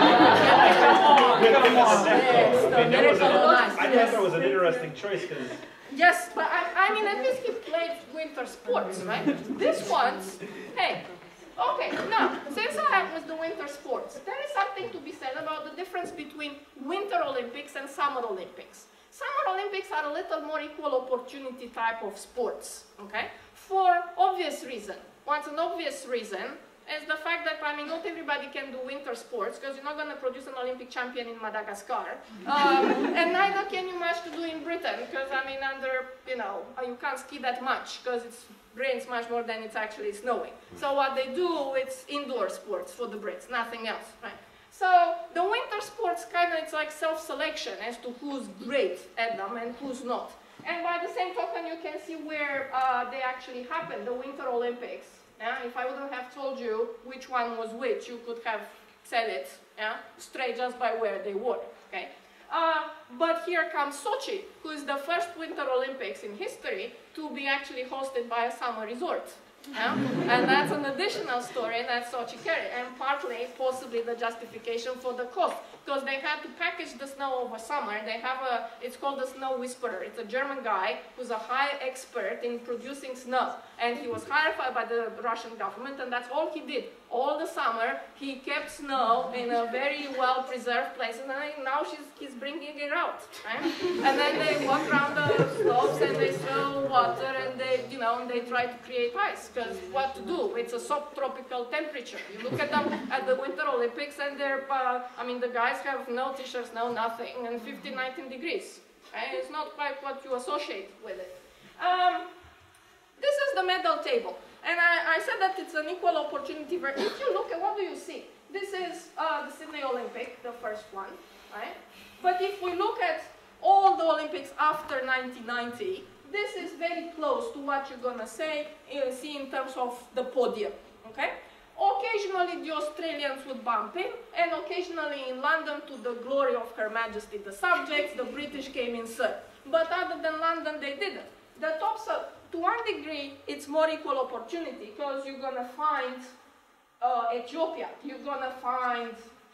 come on. I thought that was an interesting choice because. Yes, but I mean, at least he played winter sports, right? This one's, hey, okay, now, since I am with the winter sports, there is something to be said about the difference between Winter Olympics and Summer Olympics. Summer Olympics are a little more equal opportunity type of sports, okay? For obvious reason. What's an obvious reason is the fact that, I mean, not everybody can do winter sports, because you're not going to produce an Olympic champion in Madagascar. And neither can you much to do in Britain, because, I mean, you can't ski that much, because it rains much more than it's actually snowing. So what they do, it's indoor sports for the Brits, nothing else, right? So the winter sports kind of, it's like self-selection as to who's great at them and who's not. And by the same token, you can see where they actually happen, the Winter Olympics. Yeah? If I wouldn't have told you which one was which, you could have said it straight just by where they were. Okay? But here comes Sochi, who is the first Winter Olympics in history to be actually hosted by a summer resort. Yeah? And that's an additional story that Sochi carried, and partly, possibly, the justification for the cost, because they had to package the snow over summer. They have it's called the Snow Whisperer. It's a German guy who's a high expert in producing snow, and he was hired by the Russian government, and that's all he did. All the summer, he kept snow in a very well-preserved place, and now he's bringing it out, right? And then they walk around the slopes, and they throw water, and they try to create ice. Because what to do? It's a subtropical temperature. You look at them at the Winter Olympics, and they're, the guys have no t-shirts, no nothing, and 15, 19 degrees. Right? It's not quite what you associate with it. This is the medal table. And I said that it's an equal opportunity. If you look at, what do you see? This is the Sydney Olympic, the first one, right? But if we look at all the Olympics after 1990, this is very close to what you're gonna see in terms of the podium, okay? Occasionally the Australians would bump in, and occasionally in London, to the glory of Her Majesty the Subjects, the British came in third. But other than London, they didn't. The top, to one degree, it's more equal opportunity, because you're gonna find Ethiopia, you're gonna find,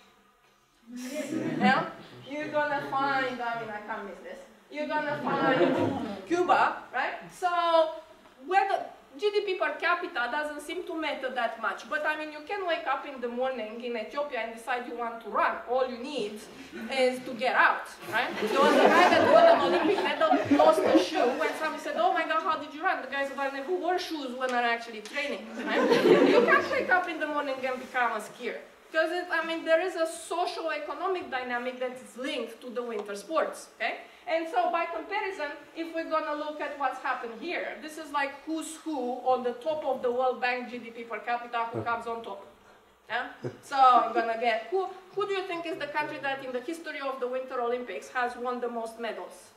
you're gonna find, I can't miss this. You're gonna find Cuba, right? So where the GDP per capita doesn't seem to matter that much. But you can wake up in the morning in Ethiopia and decide you want to run. All you need is to get out, right? There was a guy that won an Olympic medal, lost a shoe, and somebody said, oh my God, how did you run? The guy said, I never wore shoes when I'm actually training, right? You can't wake up in the morning and become a skier. Because there is a socio-economic dynamic that is linked to the winter sports, okay? And so by comparison, if we're going to look at what's happened here, this is like who's who on the top of the World Bank GDP per capita, who comes on top. Yeah? So I'm going to get, who do you think is the country that in the history of the Winter Olympics has won the most medals?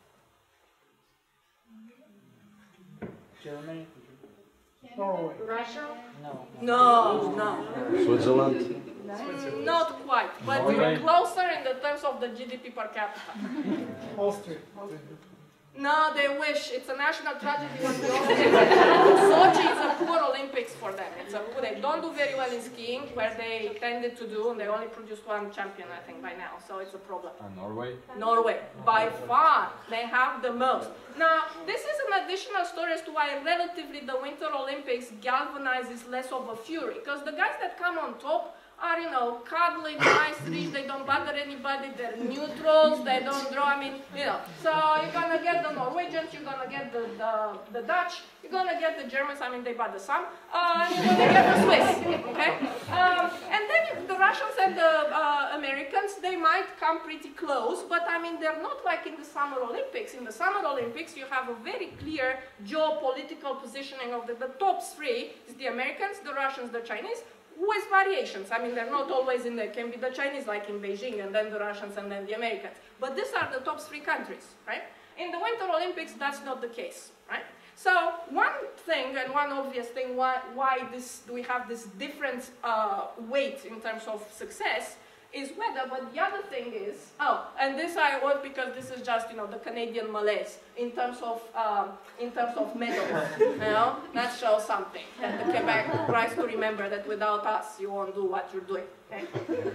Germany? Norway. Russia? No. No. Switzerland? Not quite, but Norway. closer in the terms of the GDP per capita. Austria. No, they wish. It's a national tragedy. Sochi is a poor Olympics for them. They don't do very well in skiing, where they tended to do, and they only produced one champion, I think, by now. So it's a problem. And Norway? Norway, by far, they have the most. Now, this is an additional story as to why relatively the Winter Olympics galvanizes less of a fury, because the guys that come on top are, you know, cuddly, nice, rich, they don't bother anybody, they're neutrals, they don't draw, I mean, you know. So you're gonna get the Norwegians, you're gonna get the Dutch, you're gonna get the Germans, I mean, they bother some, and you're gonna get the Swiss, okay? And then the Russians and the Americans, they might come pretty close, but I mean, they're not like in the Summer Olympics. In the Summer Olympics, you have a very clear geopolitical positioning of the top three, is the Americans, the Russians, the Chinese, with variations. I mean, they're not always in there. Can be the Chinese, like in Beijing, and then the Russians, and then the Americans. But these are the top three countries, right? In the Winter Olympics, that's not the case, right? So one thing, and one obvious thing, why we have this different weight in terms of success is weather, but the other thing is, and this I want because this is just, you know, the Canadian malaise in terms of medals, you know, that shows something, that the Quebec tries to remember that without us, you won't do what you're doing, okay?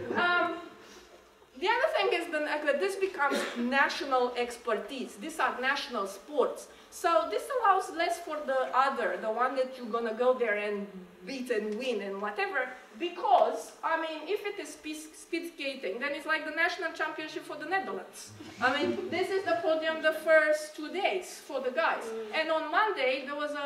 The other thing is that this becomes national expertise. These are national sports. So this allows less for the one that you're gonna go there and beat and win and whatever, because, I mean, if it is speed skating, then it's like the national championship for the Netherlands. I mean, this is the podium the first 2 days for the guys. And on Monday, there was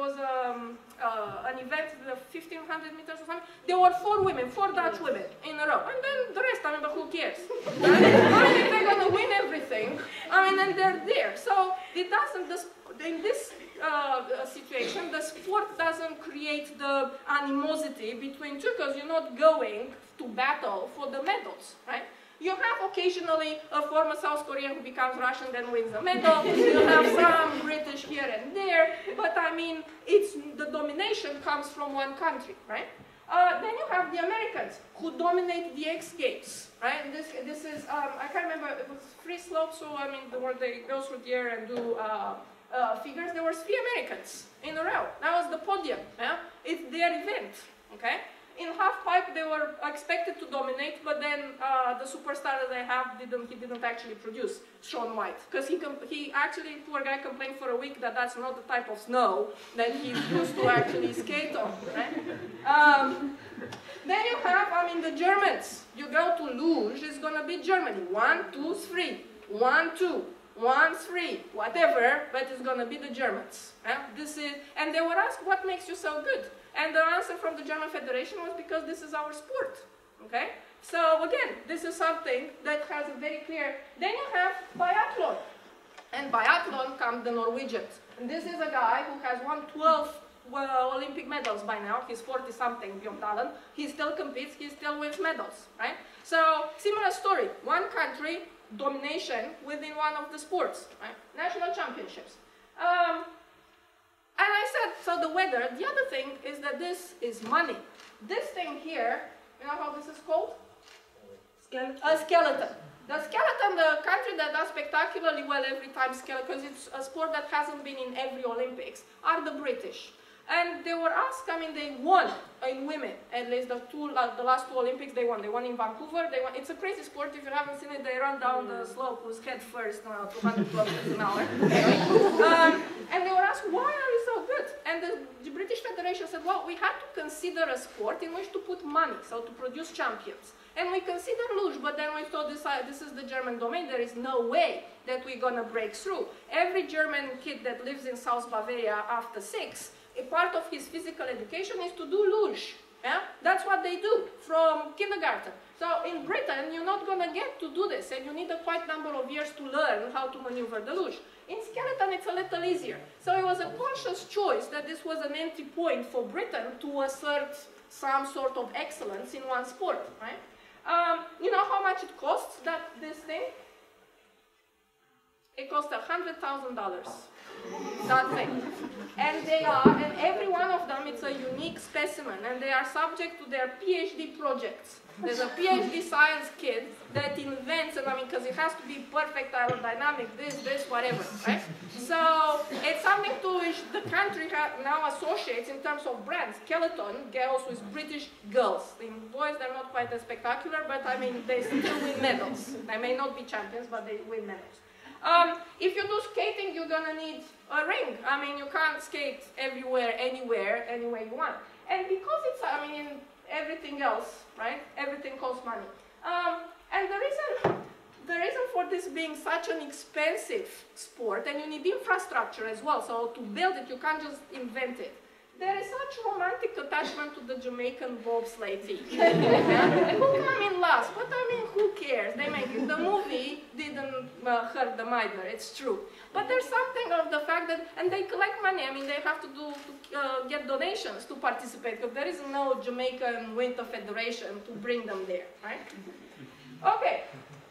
an event, the 1500 meters or something. There were 4 Dutch women in a row. And then the rest, I mean, but who cares? Right? I mean, they're gonna win everything. I mean, and they're there. So it doesn't, in this situation, the sport doesn't create the animosity between two, because you're not going to battle for the medals, right? You have occasionally a former South Korean who becomes Russian, then wins a medal. You have some British here and there, but I mean, the domination comes from one country, right? Then you have the Americans who dominate the X Games, right? This is, I can't remember, it was free slope, so I mean, where they go through the air and do figures. There were 3 Americans in a row. That was the podium, yeah? It's their event, okay? In half-pipe, they were expected to dominate, but then the superstar that they have, he didn't actually produce, Shaun White. Because he actually, poor guy, complained for a week that that's not the type of snow that he's used to actually skate on, right? Then you have, I mean, the Germans. You go to luge, it's going to be Germany. 1, 2, 3. 1, 2. 1, 3, whatever, but it's going to be the Germans. And they were asked, what makes you so good? And the answer from the German Federation was because this is our sport. Okay? So again, this is something that has a very clear. Then you have biathlon. And biathlon come the Norwegians. And this is a guy who has won 12 Olympic medals by now. He's 40-something, Björn Dahlen. He still competes, he still wins medals, right? So, similar story. One country, domination within one of the sports, right? National championships. And I said, so the weather, the other thing is that this is money. This thing here, you know how this is called? Skeleton. A skeleton. The skeleton, the country that does spectacularly well every time skeleton, because it's a sport that hasn't been in every Olympics, are the British. And they were asked, I mean, they won in women, at least the last 2 Olympics they won. They won in Vancouver, they won. It's a crazy sport, if you haven't seen it, they run down the slope with head first, 200 kilometers an hour. And they were asked, why are you so good? And the British Federation said, well, we had to consider a sport in which to put money, so to produce champions. And we considered luge, but then we thought this is the German domain, there is no way that we're gonna break through. Every German kid that lives in South Bavaria after 6, a part of his physical education is to do luge. Yeah? That's what they do from kindergarten. So in Britain, you're not going to get to do this, and you need a quite number of years to learn how to maneuver the luge. In skeleton, it's a little easier. So it was a conscious choice that this was an entry point for Britain to assert some sort of excellence in one sport, right? You know how much it costs, this thing? It costs $100,000, that thing. And every one of them, it's a unique specimen, and they are subject to their PhD projects. There's a PhD science kid that invents, and I mean, because it has to be perfect aerodynamic, this, whatever, right? So it's something to which the country now associates in terms of brands. Skeleton goes with British girls. In boys, they're not quite as spectacular, but I mean, they still win medals. They may not be champions, but they win medals. If you do skating, you're gonna need a ring. I mean, you can't skate everywhere, anywhere, any way you want. And because it's, I mean, in everything else, right? Everything costs money. And the reason for this being such an expensive sport, and you need infrastructure as well, so to build it, you can't just invent it. There is such romantic attachment to the Jamaican bobsleigh team. Yeah? Who come in last? But I mean, who cares? They make it. The movie didn't hurt them either, it's true. But there's something of the fact that, and they collect money. I mean, they have to get donations to participate, because there is no Jamaican Winter Federation to bring them there, right? Okay.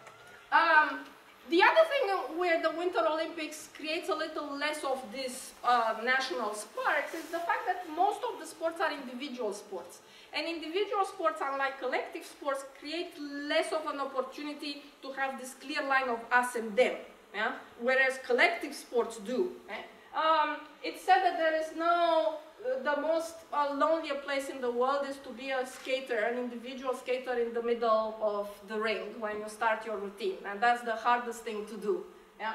The other thing where the Winter Olympics creates a little less of this national sparks is the fact that most of the sports are individual sports. And individual sports, unlike collective sports, create less of an opportunity to have this clear line of us and them, yeah? Whereas collective sports do. It's said that there is the most lonelier place in the world is to be a skater, an individual skater in the middle of the ring when you start your routine, and that's the hardest thing to do. Yeah?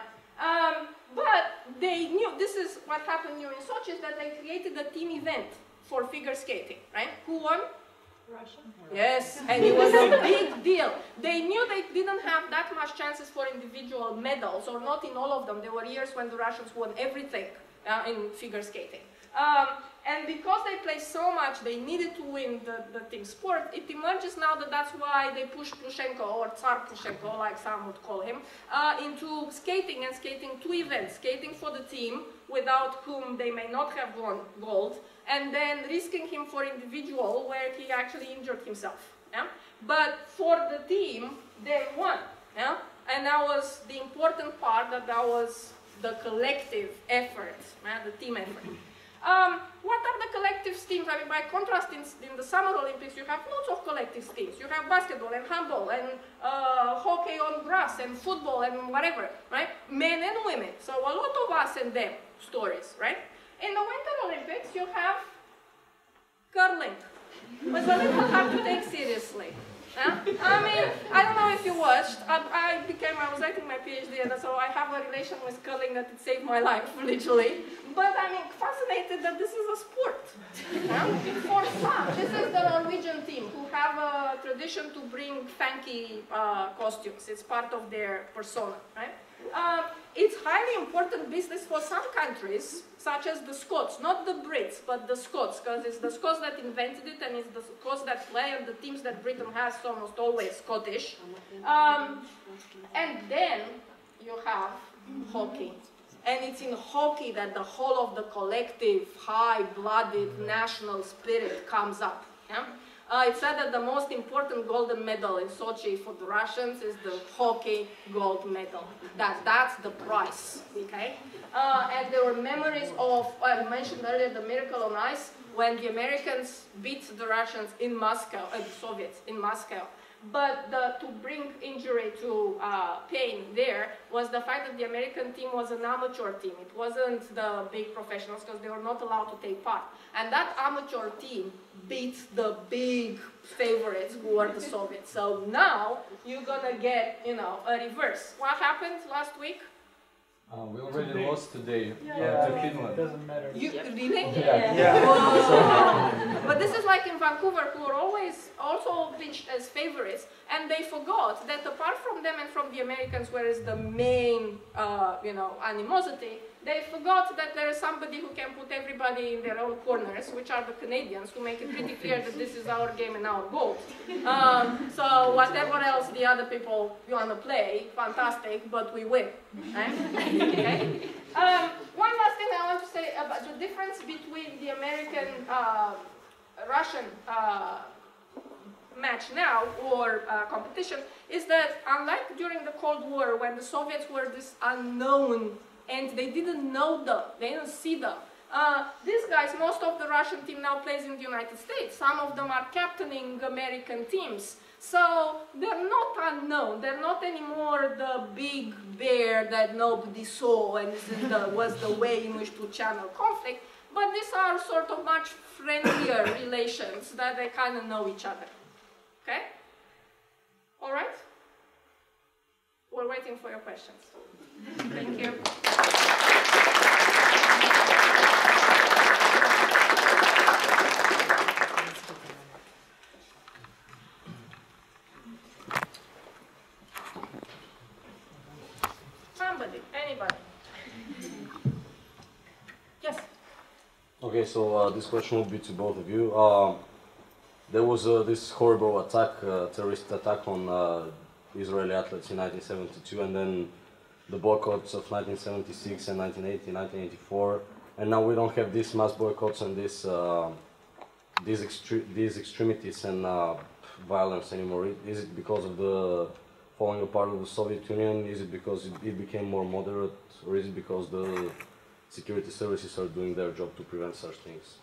But they knew, this is what happened during Sochi, is that they created a team event for figure skating, right? Who won? Russia? Yes, and it was a big deal. They knew they didn't have that much chances for individual medals, or not in all of them. There were years when the Russians won everything in figure skating. And because they play so much, they needed to win the team sport. It emerges now that that's why they pushed Plushenko, or Tsar Plushenko, like some would call him, into skating, and skating 2 events. Skating for the team, without whom they may not have won gold, and then risking him for individual, where he actually injured himself. Yeah? But for the team, they won. Yeah? And that was the important part, that was the collective effort, the team effort. What are the collective teams? I mean, by contrast, in the Summer Olympics, you have lots of collective teams. You have basketball and handball and hockey on grass and football and whatever, right? Men and women. So a lot of us and them stories, right? In the Winter Olympics, you have curling. It was a little hard to take seriously. I mean, I don't know if you watched. I was writing my PhD, and so I have a relation with curling that it saved my life, literally. But I'm fascinated that this is a sport. For some, this is the Norwegian team who have a tradition to bring funky costumes. It's part of their persona, right? It's highly important business for some countries, such as the Scots, not the Brits, but the Scots, because it's the Scots that invented it, and it's the Scots that play, and the teams that Britain has almost always Scottish. And then you have hockey. And it's in hockey that the whole of the collective, high-blooded national spirit comes up. Yeah? It's said that the most important golden medal in Sochi for the Russians is the hockey gold medal. That's the prize, okay? And there were memories of, I mentioned earlier, the Miracle on Ice, when the Americans beat the Russians in Moscow, the Soviets in Moscow. But to bring injury to pain there was the fact that the American team was an amateur team. It wasn't the big professionals, because they were not allowed to take part. And that amateur team beat the big favorites, who were the Soviets. So now you're gonna get, a reverse. What happened last week? We already lost today to It Finland. doesn't matter. Really? Yeah. Whoa. But this is like in Vancouver, who are always also pitched as favorites, and they forgot that apart from them and from the Americans, where is the main, animosity, they forgot that there is somebody who can put everybody in their own corners, which are the Canadians, who make it pretty clear that this is our game and our goal. So whatever else the other people want to play, fantastic, but we win. Right? Okay? One last thing I want to say about the difference between the American-Russian match now, or competition, is that unlike during the Cold War, when the Soviets were this unknown and they didn't know them, they didn't see them, these guys, most of the Russian team now plays in the United States. Some of them are captaining American teams. So they're not unknown. They're not anymore the big bear that nobody saw and this is was the way in which to channel conflict. But these are sort of much friendlier relations that they kind of know each other. Okay? All right? We're waiting for your questions. Thank you. Somebody, anybody. Yes? Okay, so this question will be to both of you. There was this horrible attack, terrorist attack on Israeli athletes in 1972, and then the boycotts of 1976 and 1980, 1984, and now we don't have these mass boycotts and these extremities and violence anymore. Is it because of the falling apart of the Soviet Union? Is it because it became more moderate, or is it because the security services are doing their job to prevent such things?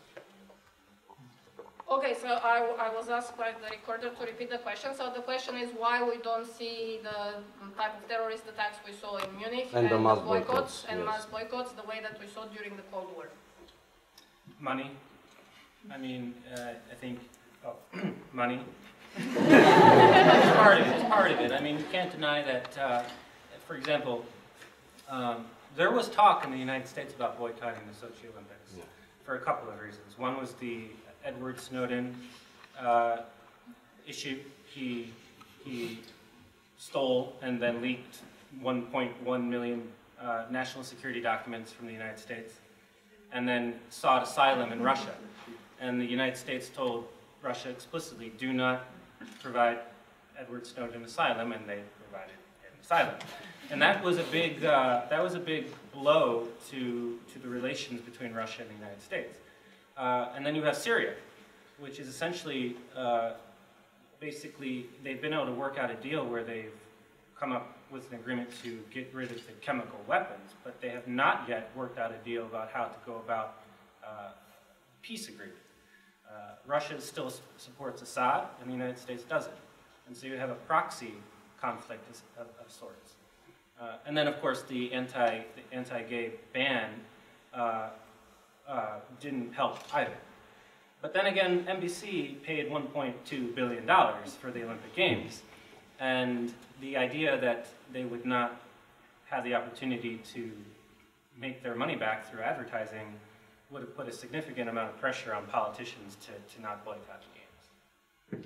Okay, so I was asked by the recorder to repeat the question. So the question is why we don't see the type of terrorist attacks we saw in Munich and the mass boycotts and yes. mass boycotts the way that we saw during the Cold War. Money. I mean, I think money. It's part of it. It's part of it. I mean, you can't deny that. For example, there was talk in the United States about boycotting the Sochi Olympics for a couple of reasons. One was the Edward Snowden issue. He stole and then leaked 1.1 million national security documents from the United States, and then sought asylum in Russia. And the United States told Russia explicitly, do not provide Edward Snowden asylum, and they provided him asylum. And that was a big blow to the relations between Russia and the United States. And then you have Syria, which is essentially, basically, they've been able to work out a deal where they've come up with an agreement to get rid of the chemical weapons, but they have not yet worked out a deal about how to go about peace agreement. Russia still supports Assad, and the United States doesn't. And so you have a proxy conflict of sorts. And then, of course, the anti-gay ban didn't help either. But then again, NBC paid $1.2 billion for the Olympic Games, and the idea that they would not have the opportunity to make their money back through advertising would have put a significant amount of pressure on politicians to not boycott the Games.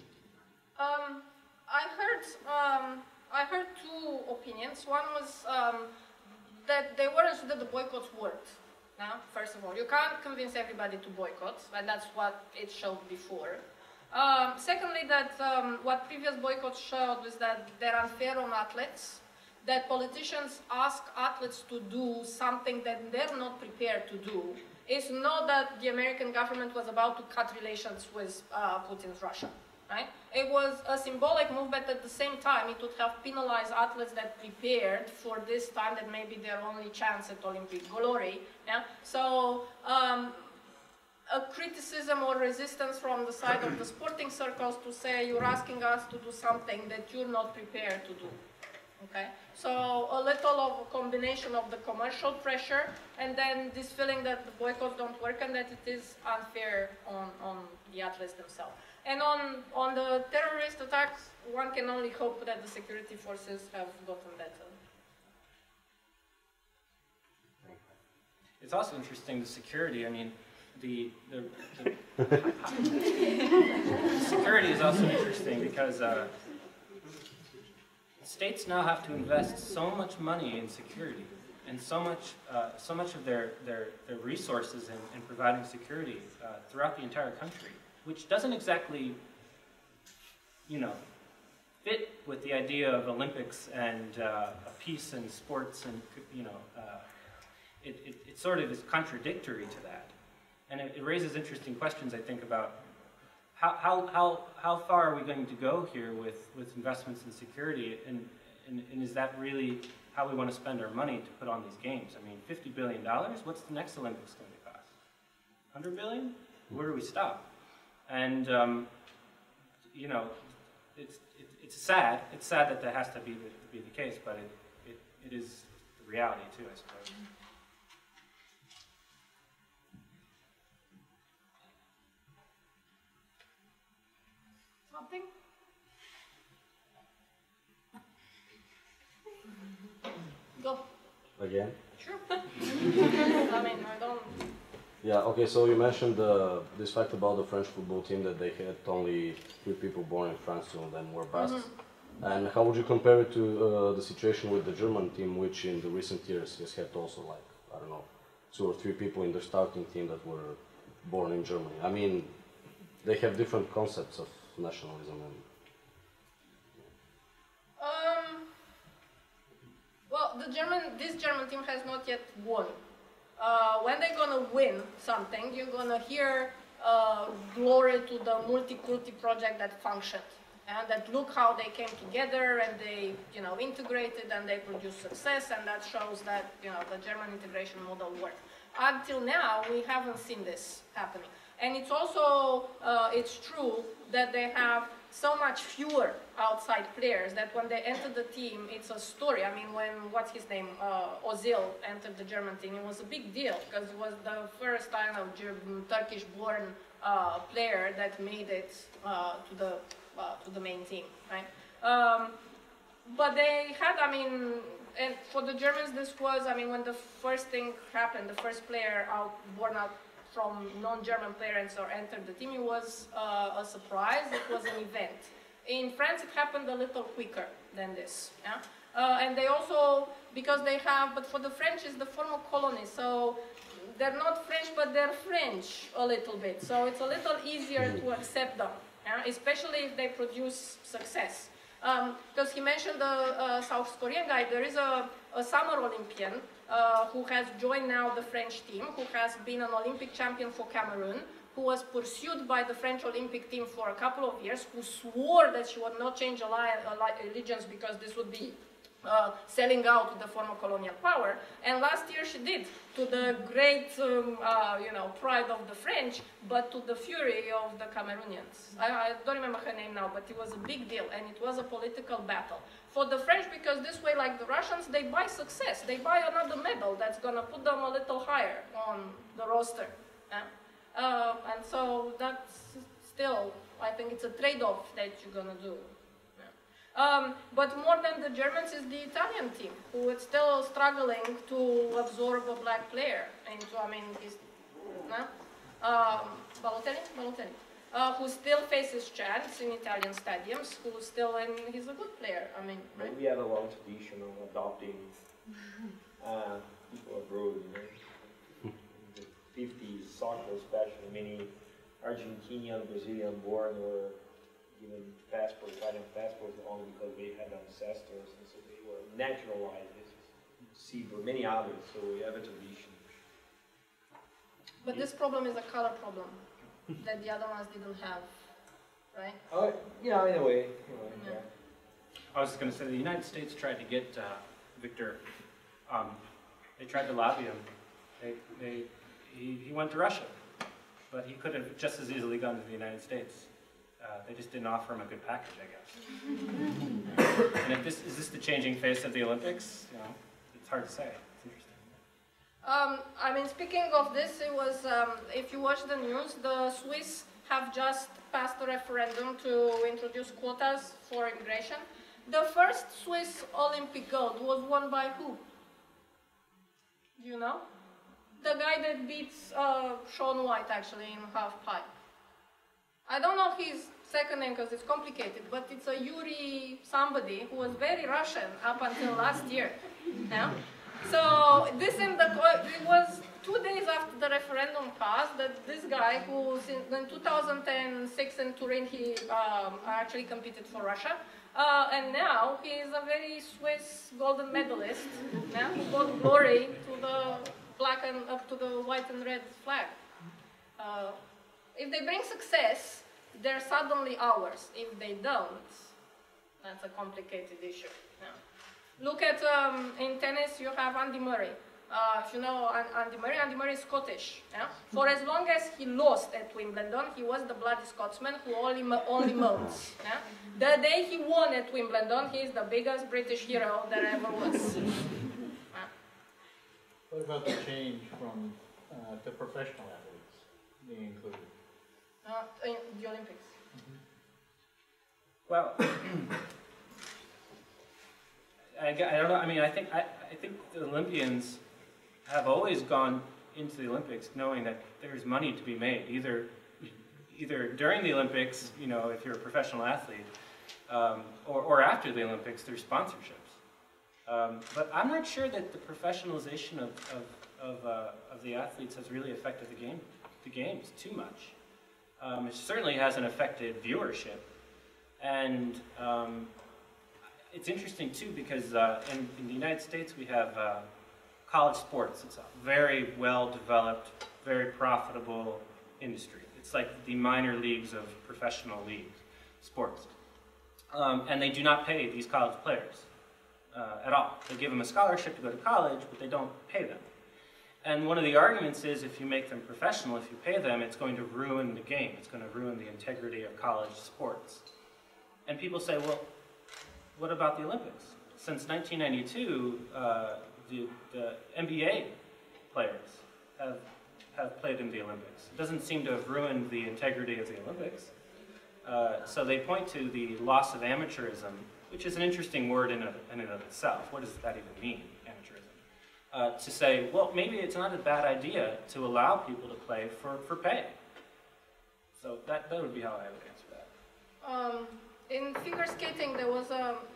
I heard two opinions. One was that they weren't sure that the boycotts worked. Now, first of all, you can't convince everybody to boycott, and that's what it showed before. Secondly, that what previous boycotts showed was that they're unfair on athletes, that politicians ask athletes to do something that they're not prepared to do. It's not that the American government was about to cut relations with Putin's Russia. Right? It was a symbolic move, but at the same time, it would have penalized athletes that prepared for this time that may be their only chance at Olympic glory. Yeah? So, a criticism or resistance from the side of the sporting circles to say you're asking us to do something that you're not prepared to do. Okay? So, a little of a combination of the commercial pressure and then this feeling that the boycotts don't work and that it is unfair on the athletes themselves. And on the terrorist attacks, one can only hope that the security forces have gotten better. It's also interesting, the security, I mean, the security is also interesting because states now have to invest so much money in security. and so much of their resources in providing security throughout the entire country, which doesn't exactly, you know, fit with the idea of Olympics and peace and sports, and you know, it sort of is contradictory to that, and it raises interesting questions, I think, about how far are we going to go here with investments in security, and is that really how we want to spend our money to put on these games? I mean, $50 billion, what's the next Olympics going to cost? 100 billion? Where do we stop? And, you know, it's sad. It's sad that has to be the case, but it is the reality too, I suppose. Something? Go. Again? Sure. I mean, I don't... Yeah, okay, so you mentioned this fact about the French football team, that they had only 3 people born in France, 2 of them were Basques. And how would you compare it to the situation with the German team, which in the recent years has had also, like, I don't know, 2 or 3 people in the starting team that were born in Germany? I mean, they have different concepts of nationalism. And well, this German team has not yet won. When they're gonna win something, you're gonna hear glory to the multi-culti project that functioned, and that look how they came together and they, you know, integrated and they produced success, and that shows that, you know, the German integration model worked. Until now, we haven't seen this happening, and it's also it's true that they have so much fewer outside players that when they enter the team, it's a story. I mean, when, what's his name, Ozil entered the German team, it was a big deal because it was the first time of Turkish-born player that made it to the main team, right? But they had, I mean, and for the Germans, this was, I mean, when the first thing happened, the first player born out from non-German parents or entered the team, it was a surprise, it was an event. In France, it happened a little quicker than this, yeah? And they also, because they have, but for the French, it's the former colony, so they're not French, but they're French a little bit, so it's a little easier to accept them, yeah? Especially if they produce success. Because he mentioned the South Korean guy, there is a summer Olympian who has joined now the French team, who has been an Olympic champion for Cameroon, who was pursued by the French Olympic team for a couple of years, who swore that she would not change allegiance because this would be selling out to the former colonial power. And last year she did, to the great you know, pride of the French, but to the fury of the Cameroonians. I don't remember her name now, but it was a big deal, and it was a political battle. For the French, because this way, like the Russians, they buy success. They buy another medal that's going to put them a little higher on the roster. And so that's still, I think it's a trade-off that you're going to do. But more than the Germans is the Italian team, who is still struggling to absorb a black player into, I mean, Balotelli, who still faces chants in Italian stadiums, who still, and he's a good player, I mean, right? We have a long tradition of adopting people abroad, you know. In the 50s, soccer especially, many Argentinian, Brazilian born were given passports, Italian passports, only because they had ancestors, and so they were naturalized. See, but many others, so we have a tradition. But this problem is a color problem that the other ones didn't have, right? Oh, yeah, in a way. Yeah. I was just going to say, the United States tried to get Victor, they tried to lobby him. He went to Russia, but he could have just as easily gone to the United States. They just didn't offer him a good package, I guess. And if is this the changing face of the Olympics? You know, it's hard to say. It's interesting. I mean, speaking of this, it was, if you watch the news, the Swiss have just passed a referendum to introduce quotas for immigration. The first Swiss Olympic gold was won by who? Do you know? The guy that beats Shaun White, actually, in half-pipe. I don't know his second name because it's complicated, but it's a Yuri somebody who was very Russian up until last year. Yeah? So this it was 2 days after the referendum passed that this guy who in 2006 in Turin he actually competed for Russia. And now he is a very Swiss golden medalist, yeah, who brought glory to the black and up to the white and red flag. If they bring success, they're suddenly ours. If they don't, that's a complicated issue. Yeah. Look at in tennis, you have Andy Murray. If you know Andy Murray is Scottish. Yeah? For as long as he lost at Wimbledon, he was the bloody Scotsman who only moans. Yeah? The day he won at Wimbledon, he is the biggest British hero there ever was. Yeah. What about the change from the professional athletes being included? In the Olympics. Well, I don't know. I mean, I think the Olympians have always gone into the Olympics knowing that there's money to be made, either during the Olympics, you know, if you're a professional athlete, or after the Olympics through sponsorships. But I'm not sure that the professionalization of the athletes has really affected the games too much. It certainly hasn't affected viewership, and it's interesting too because in the United States we have college sports. It's a very well developed, very profitable industry. It's like the minor leagues of professional leagues, sports. And they do not pay these college players at all. They give them a scholarship to go to college, but they don't pay them. And one of the arguments is if you make them professional, if you pay them, it's going to ruin the game. It's going to ruin the integrity of college sports. And people say, well, what about the Olympics? Since 1992, the NBA players have played in the Olympics. It doesn't seem to have ruined the integrity of the Olympics. So they point to the loss of amateurism, which is an interesting word in and of itself. What does that even mean, amateurism? To say, well, maybe it's not a bad idea to allow people to play for pay. So that would be how I would answer that. In figure skating, there was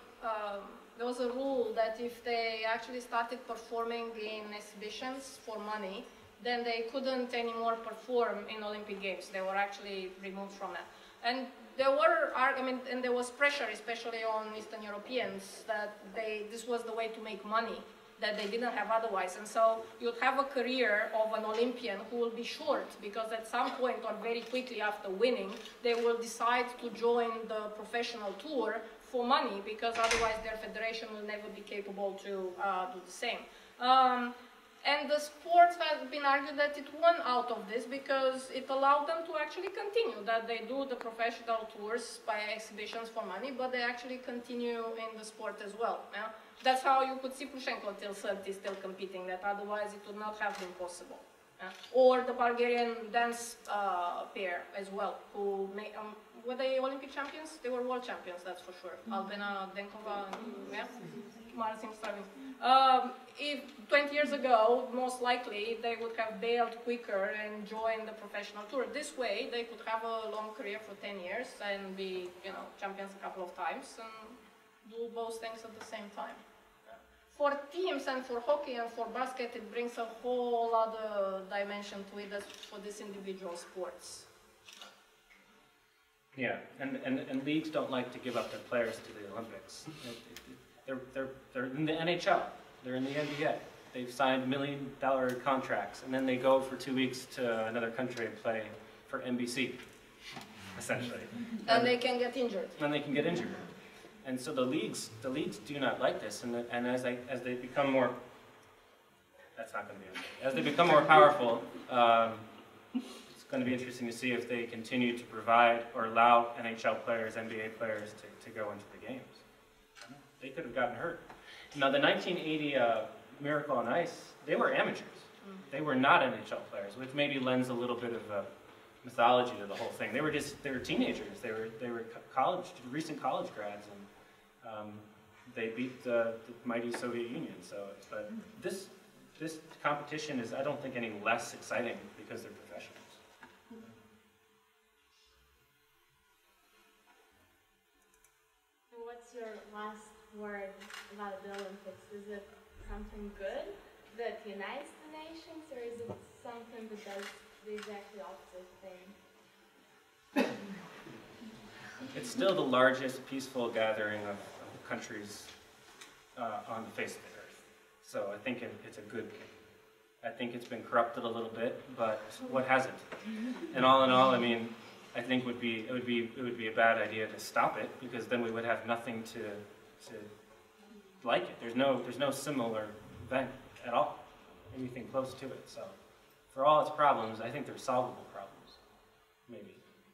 a rule that if they actually started performing in exhibitions for money, then they couldn't anymore perform in Olympic Games. They were actually removed from that. And there were arguments, and there was pressure, especially on Eastern Europeans, that this was the way to make money that they didn't have otherwise. And so you'd have a career of an Olympian who will be short, because at some point or very quickly after winning, they will decide to join the professional tour for money, because otherwise their federation will never be capable to do the same. And the sports has been argued that it won out of this because it allowed them to actually continue, that they do the professional tours by exhibitions for money, but they actually continue in the sport as well. Yeah? That's how you could see Plushenko until 30 still competing, that otherwise it would not have been possible. Yeah? Or the Bulgarian dance pair as well, who made, were they Olympic champions? They were world champions, that's for sure. Albena Denkova and yeah? Marcin Stravin. If 20 years ago, most likely, they would have bailed quicker and joined the professional tour. This way, they could have a long career for 10 years and be, you know, champions a couple of times and do both things at the same time. For teams and for hockey and for basket, it brings a whole other dimension to it as for these individual sports. Yeah, and leagues don't like to give up their players to the Olympics. They're in the NHL, they're in the NBA. They've signed $1 million contracts, and then they go for 2 weeks to another country and play for NBC, essentially. And they can get injured. And they can get injured. And so the leagues do not like this, and as they become more, that's not going to be okay. As they become more powerful, it's going to be interesting to see if they continue to provide or allow NHL players, NBA players to go into the games. They could have gotten hurt. Now, the 1980 Miracle on Ice, they were amateurs. They were not NHL players, which maybe lends a little bit of mythology to the whole thing. They were teenagers. They were recent college grads, and they beat the mighty Soviet Union. So, but this competition is, I don't think, any less exciting because they're professionals. What's your last word about the Olympics? Is it something good that unites the nations, or is it something that does the exactly opposite thing? It's still the largest peaceful gathering of countries on the face of the earth. So I think it's a good thing. I think it's been corrupted a little bit, but what hasn't? And all in all, I mean, I think it would be a bad idea to stop it, because then we would have nothing to like it. There's no similar event at all, anything close to it. So for all its problems, I think they're solvable problems, maybe.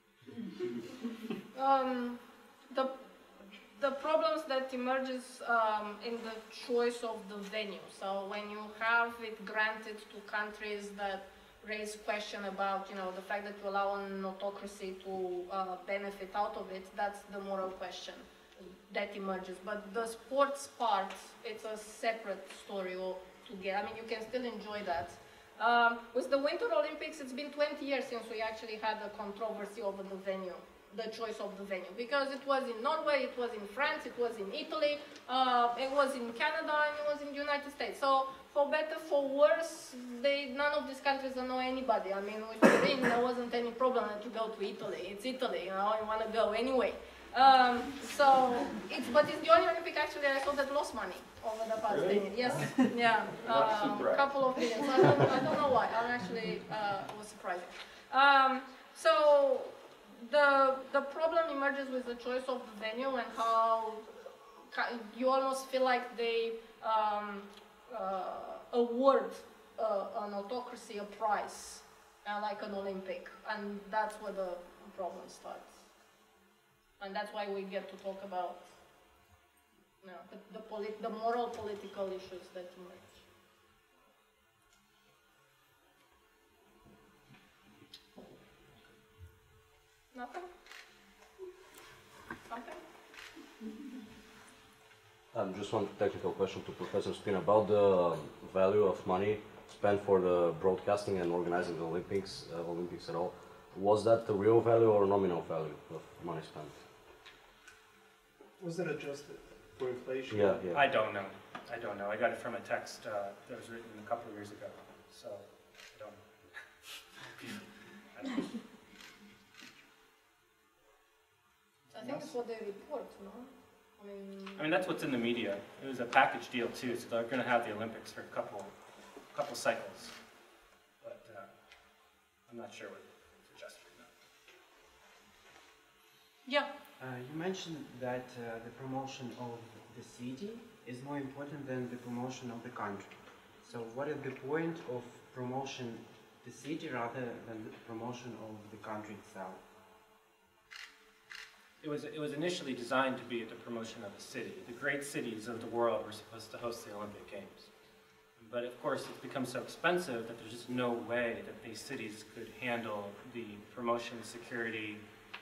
The problems that emerges in the choice of the venue. So when you have it granted to countries that raise question about, the fact that you allow an autocracy to benefit out of it, that's the moral question that emerges. But the sports part, it's a separate story altogether. I mean, you can still enjoy that. With the Winter Olympics, it's been 20 years since we actually had a controversy over the venue, the choice of the venue, because it was in Norway, it was in France, it was in Italy, it was in Canada, and it was in the United States. So for better, for worse, none of these countries don't know anybody. I mean, with Turin, there wasn't any problem that you go to Italy. It's Italy, you want to go anyway. But it's the only Olympic actually I saw that lost money over the past 10 years. Yes, yeah, a couple of millions. I don't know why. I actually was surprising. So the problem emerges with the choice of the venue and how you almost feel like they award an autocracy a prize, like an Olympic, and that's where the problem starts. And that's why we get to talk about the moral political issues that emerge. Nothing? Something? Just one technical question to Professor Spin about the value of money spent for the broadcasting and organizing the Olympics at all. Was that the real value or nominal value of money spent? Was it adjusted for inflation? Yeah. I don't know. I got it from a text that was written a couple of years ago, so I don't know. I think it's what they report, no? I mean, that's what's in the media. It was a package deal too, so they're going to have the Olympics for a couple cycles. But I'm not sure what it's adjusted or not. Yeah. You mentioned that the promotion of the city is more important than the promotion of the country. So what is the point of promotion the city rather than the promotion of the country itself? It was initially designed to be the promotion of the city. The great cities of the world were supposed to host the Olympic Games. But of course, it's become so expensive that there's just no way that these cities could handle the promotion, security,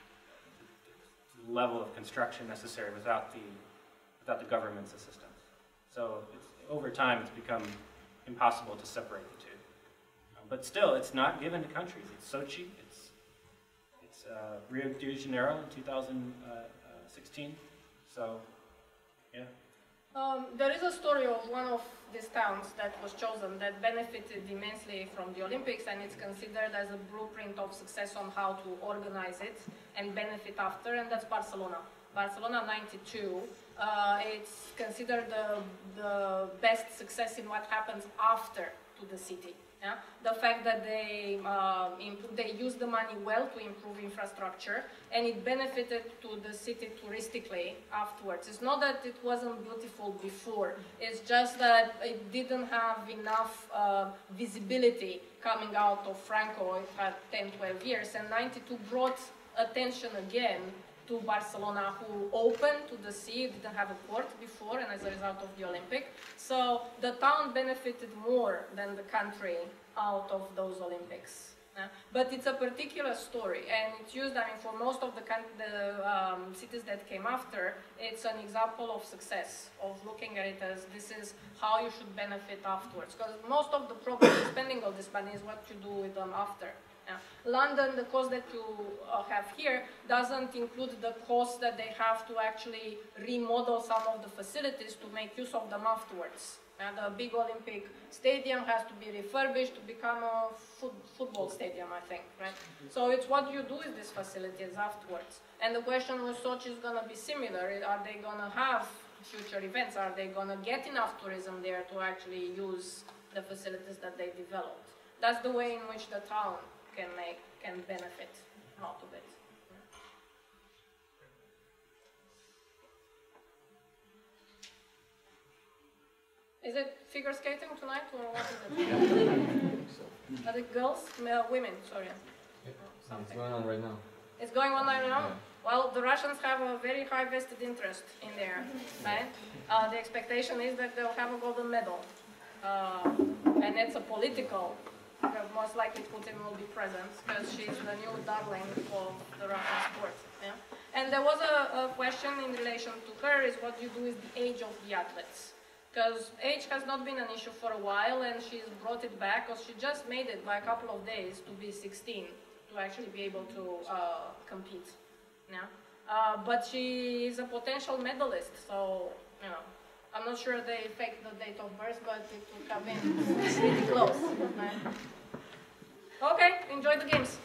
level of construction necessary without the government's assistance. So over time, it's become impossible to separate the two. But still, it's not given to countries. It's Sochi, it's Rio de Janeiro in 2016. So, yeah. There is a story of one of these towns that was chosen that benefited immensely from the Olympics, and it's considered as a blueprint of success on how to organize it and benefit after, and that's Barcelona. Barcelona 92, it's considered the best success in what happens after to the city. Yeah? The fact that they used the money well to improve infrastructure, and it benefited to the city touristically afterwards. It's not that it wasn't beautiful before, it's just that it didn't have enough visibility coming out of Franco. It had 10-12 years, and 92 brought attention again to Barcelona, who opened to the sea, didn't have a port before, and as a result of the Olympic. So the town benefited more than the country out of those Olympics. But it's a particular story, and it's used, I mean, for most of the cities that came after, it's an example of success, of looking at it as this is how you should benefit afterwards. Because most of the problem of spending all this money is what you do with them after. Yeah. London, the cost that you have here doesn't include the cost that they have to actually remodel some of the facilities to make use of them afterwards. And the big Olympic stadium has to be refurbished to become a football stadium, I think, right? So it's what you do with these facilities afterwards. And the question with Sochi is going to be similar. Are they going to have future events? Are they going to get enough tourism there to actually use the facilities that they developed? That's the way in which the town can benefit out of it. Is it figure skating tonight, or what is it? Are the girls? Women, sorry. It's going on right now. It's going on right now? Well, the Russians have a very high vested interest in there, right? The expectation is that they'll have a golden medal. And it's a political, most likely Putin will be present, because she's the new darling of the Russian sport. Yeah? And there was a question in relation to her, is what do you do with the age of the athletes? Because age has not been an issue for a while, and she's brought it back, because she just made it by a couple of days to be 16, to actually be able to compete. Yeah? But she is a potential medalist, so, you know, I'm not sure they faked the date of birth, but it would have been pretty close. Right? Okay, enjoy the games.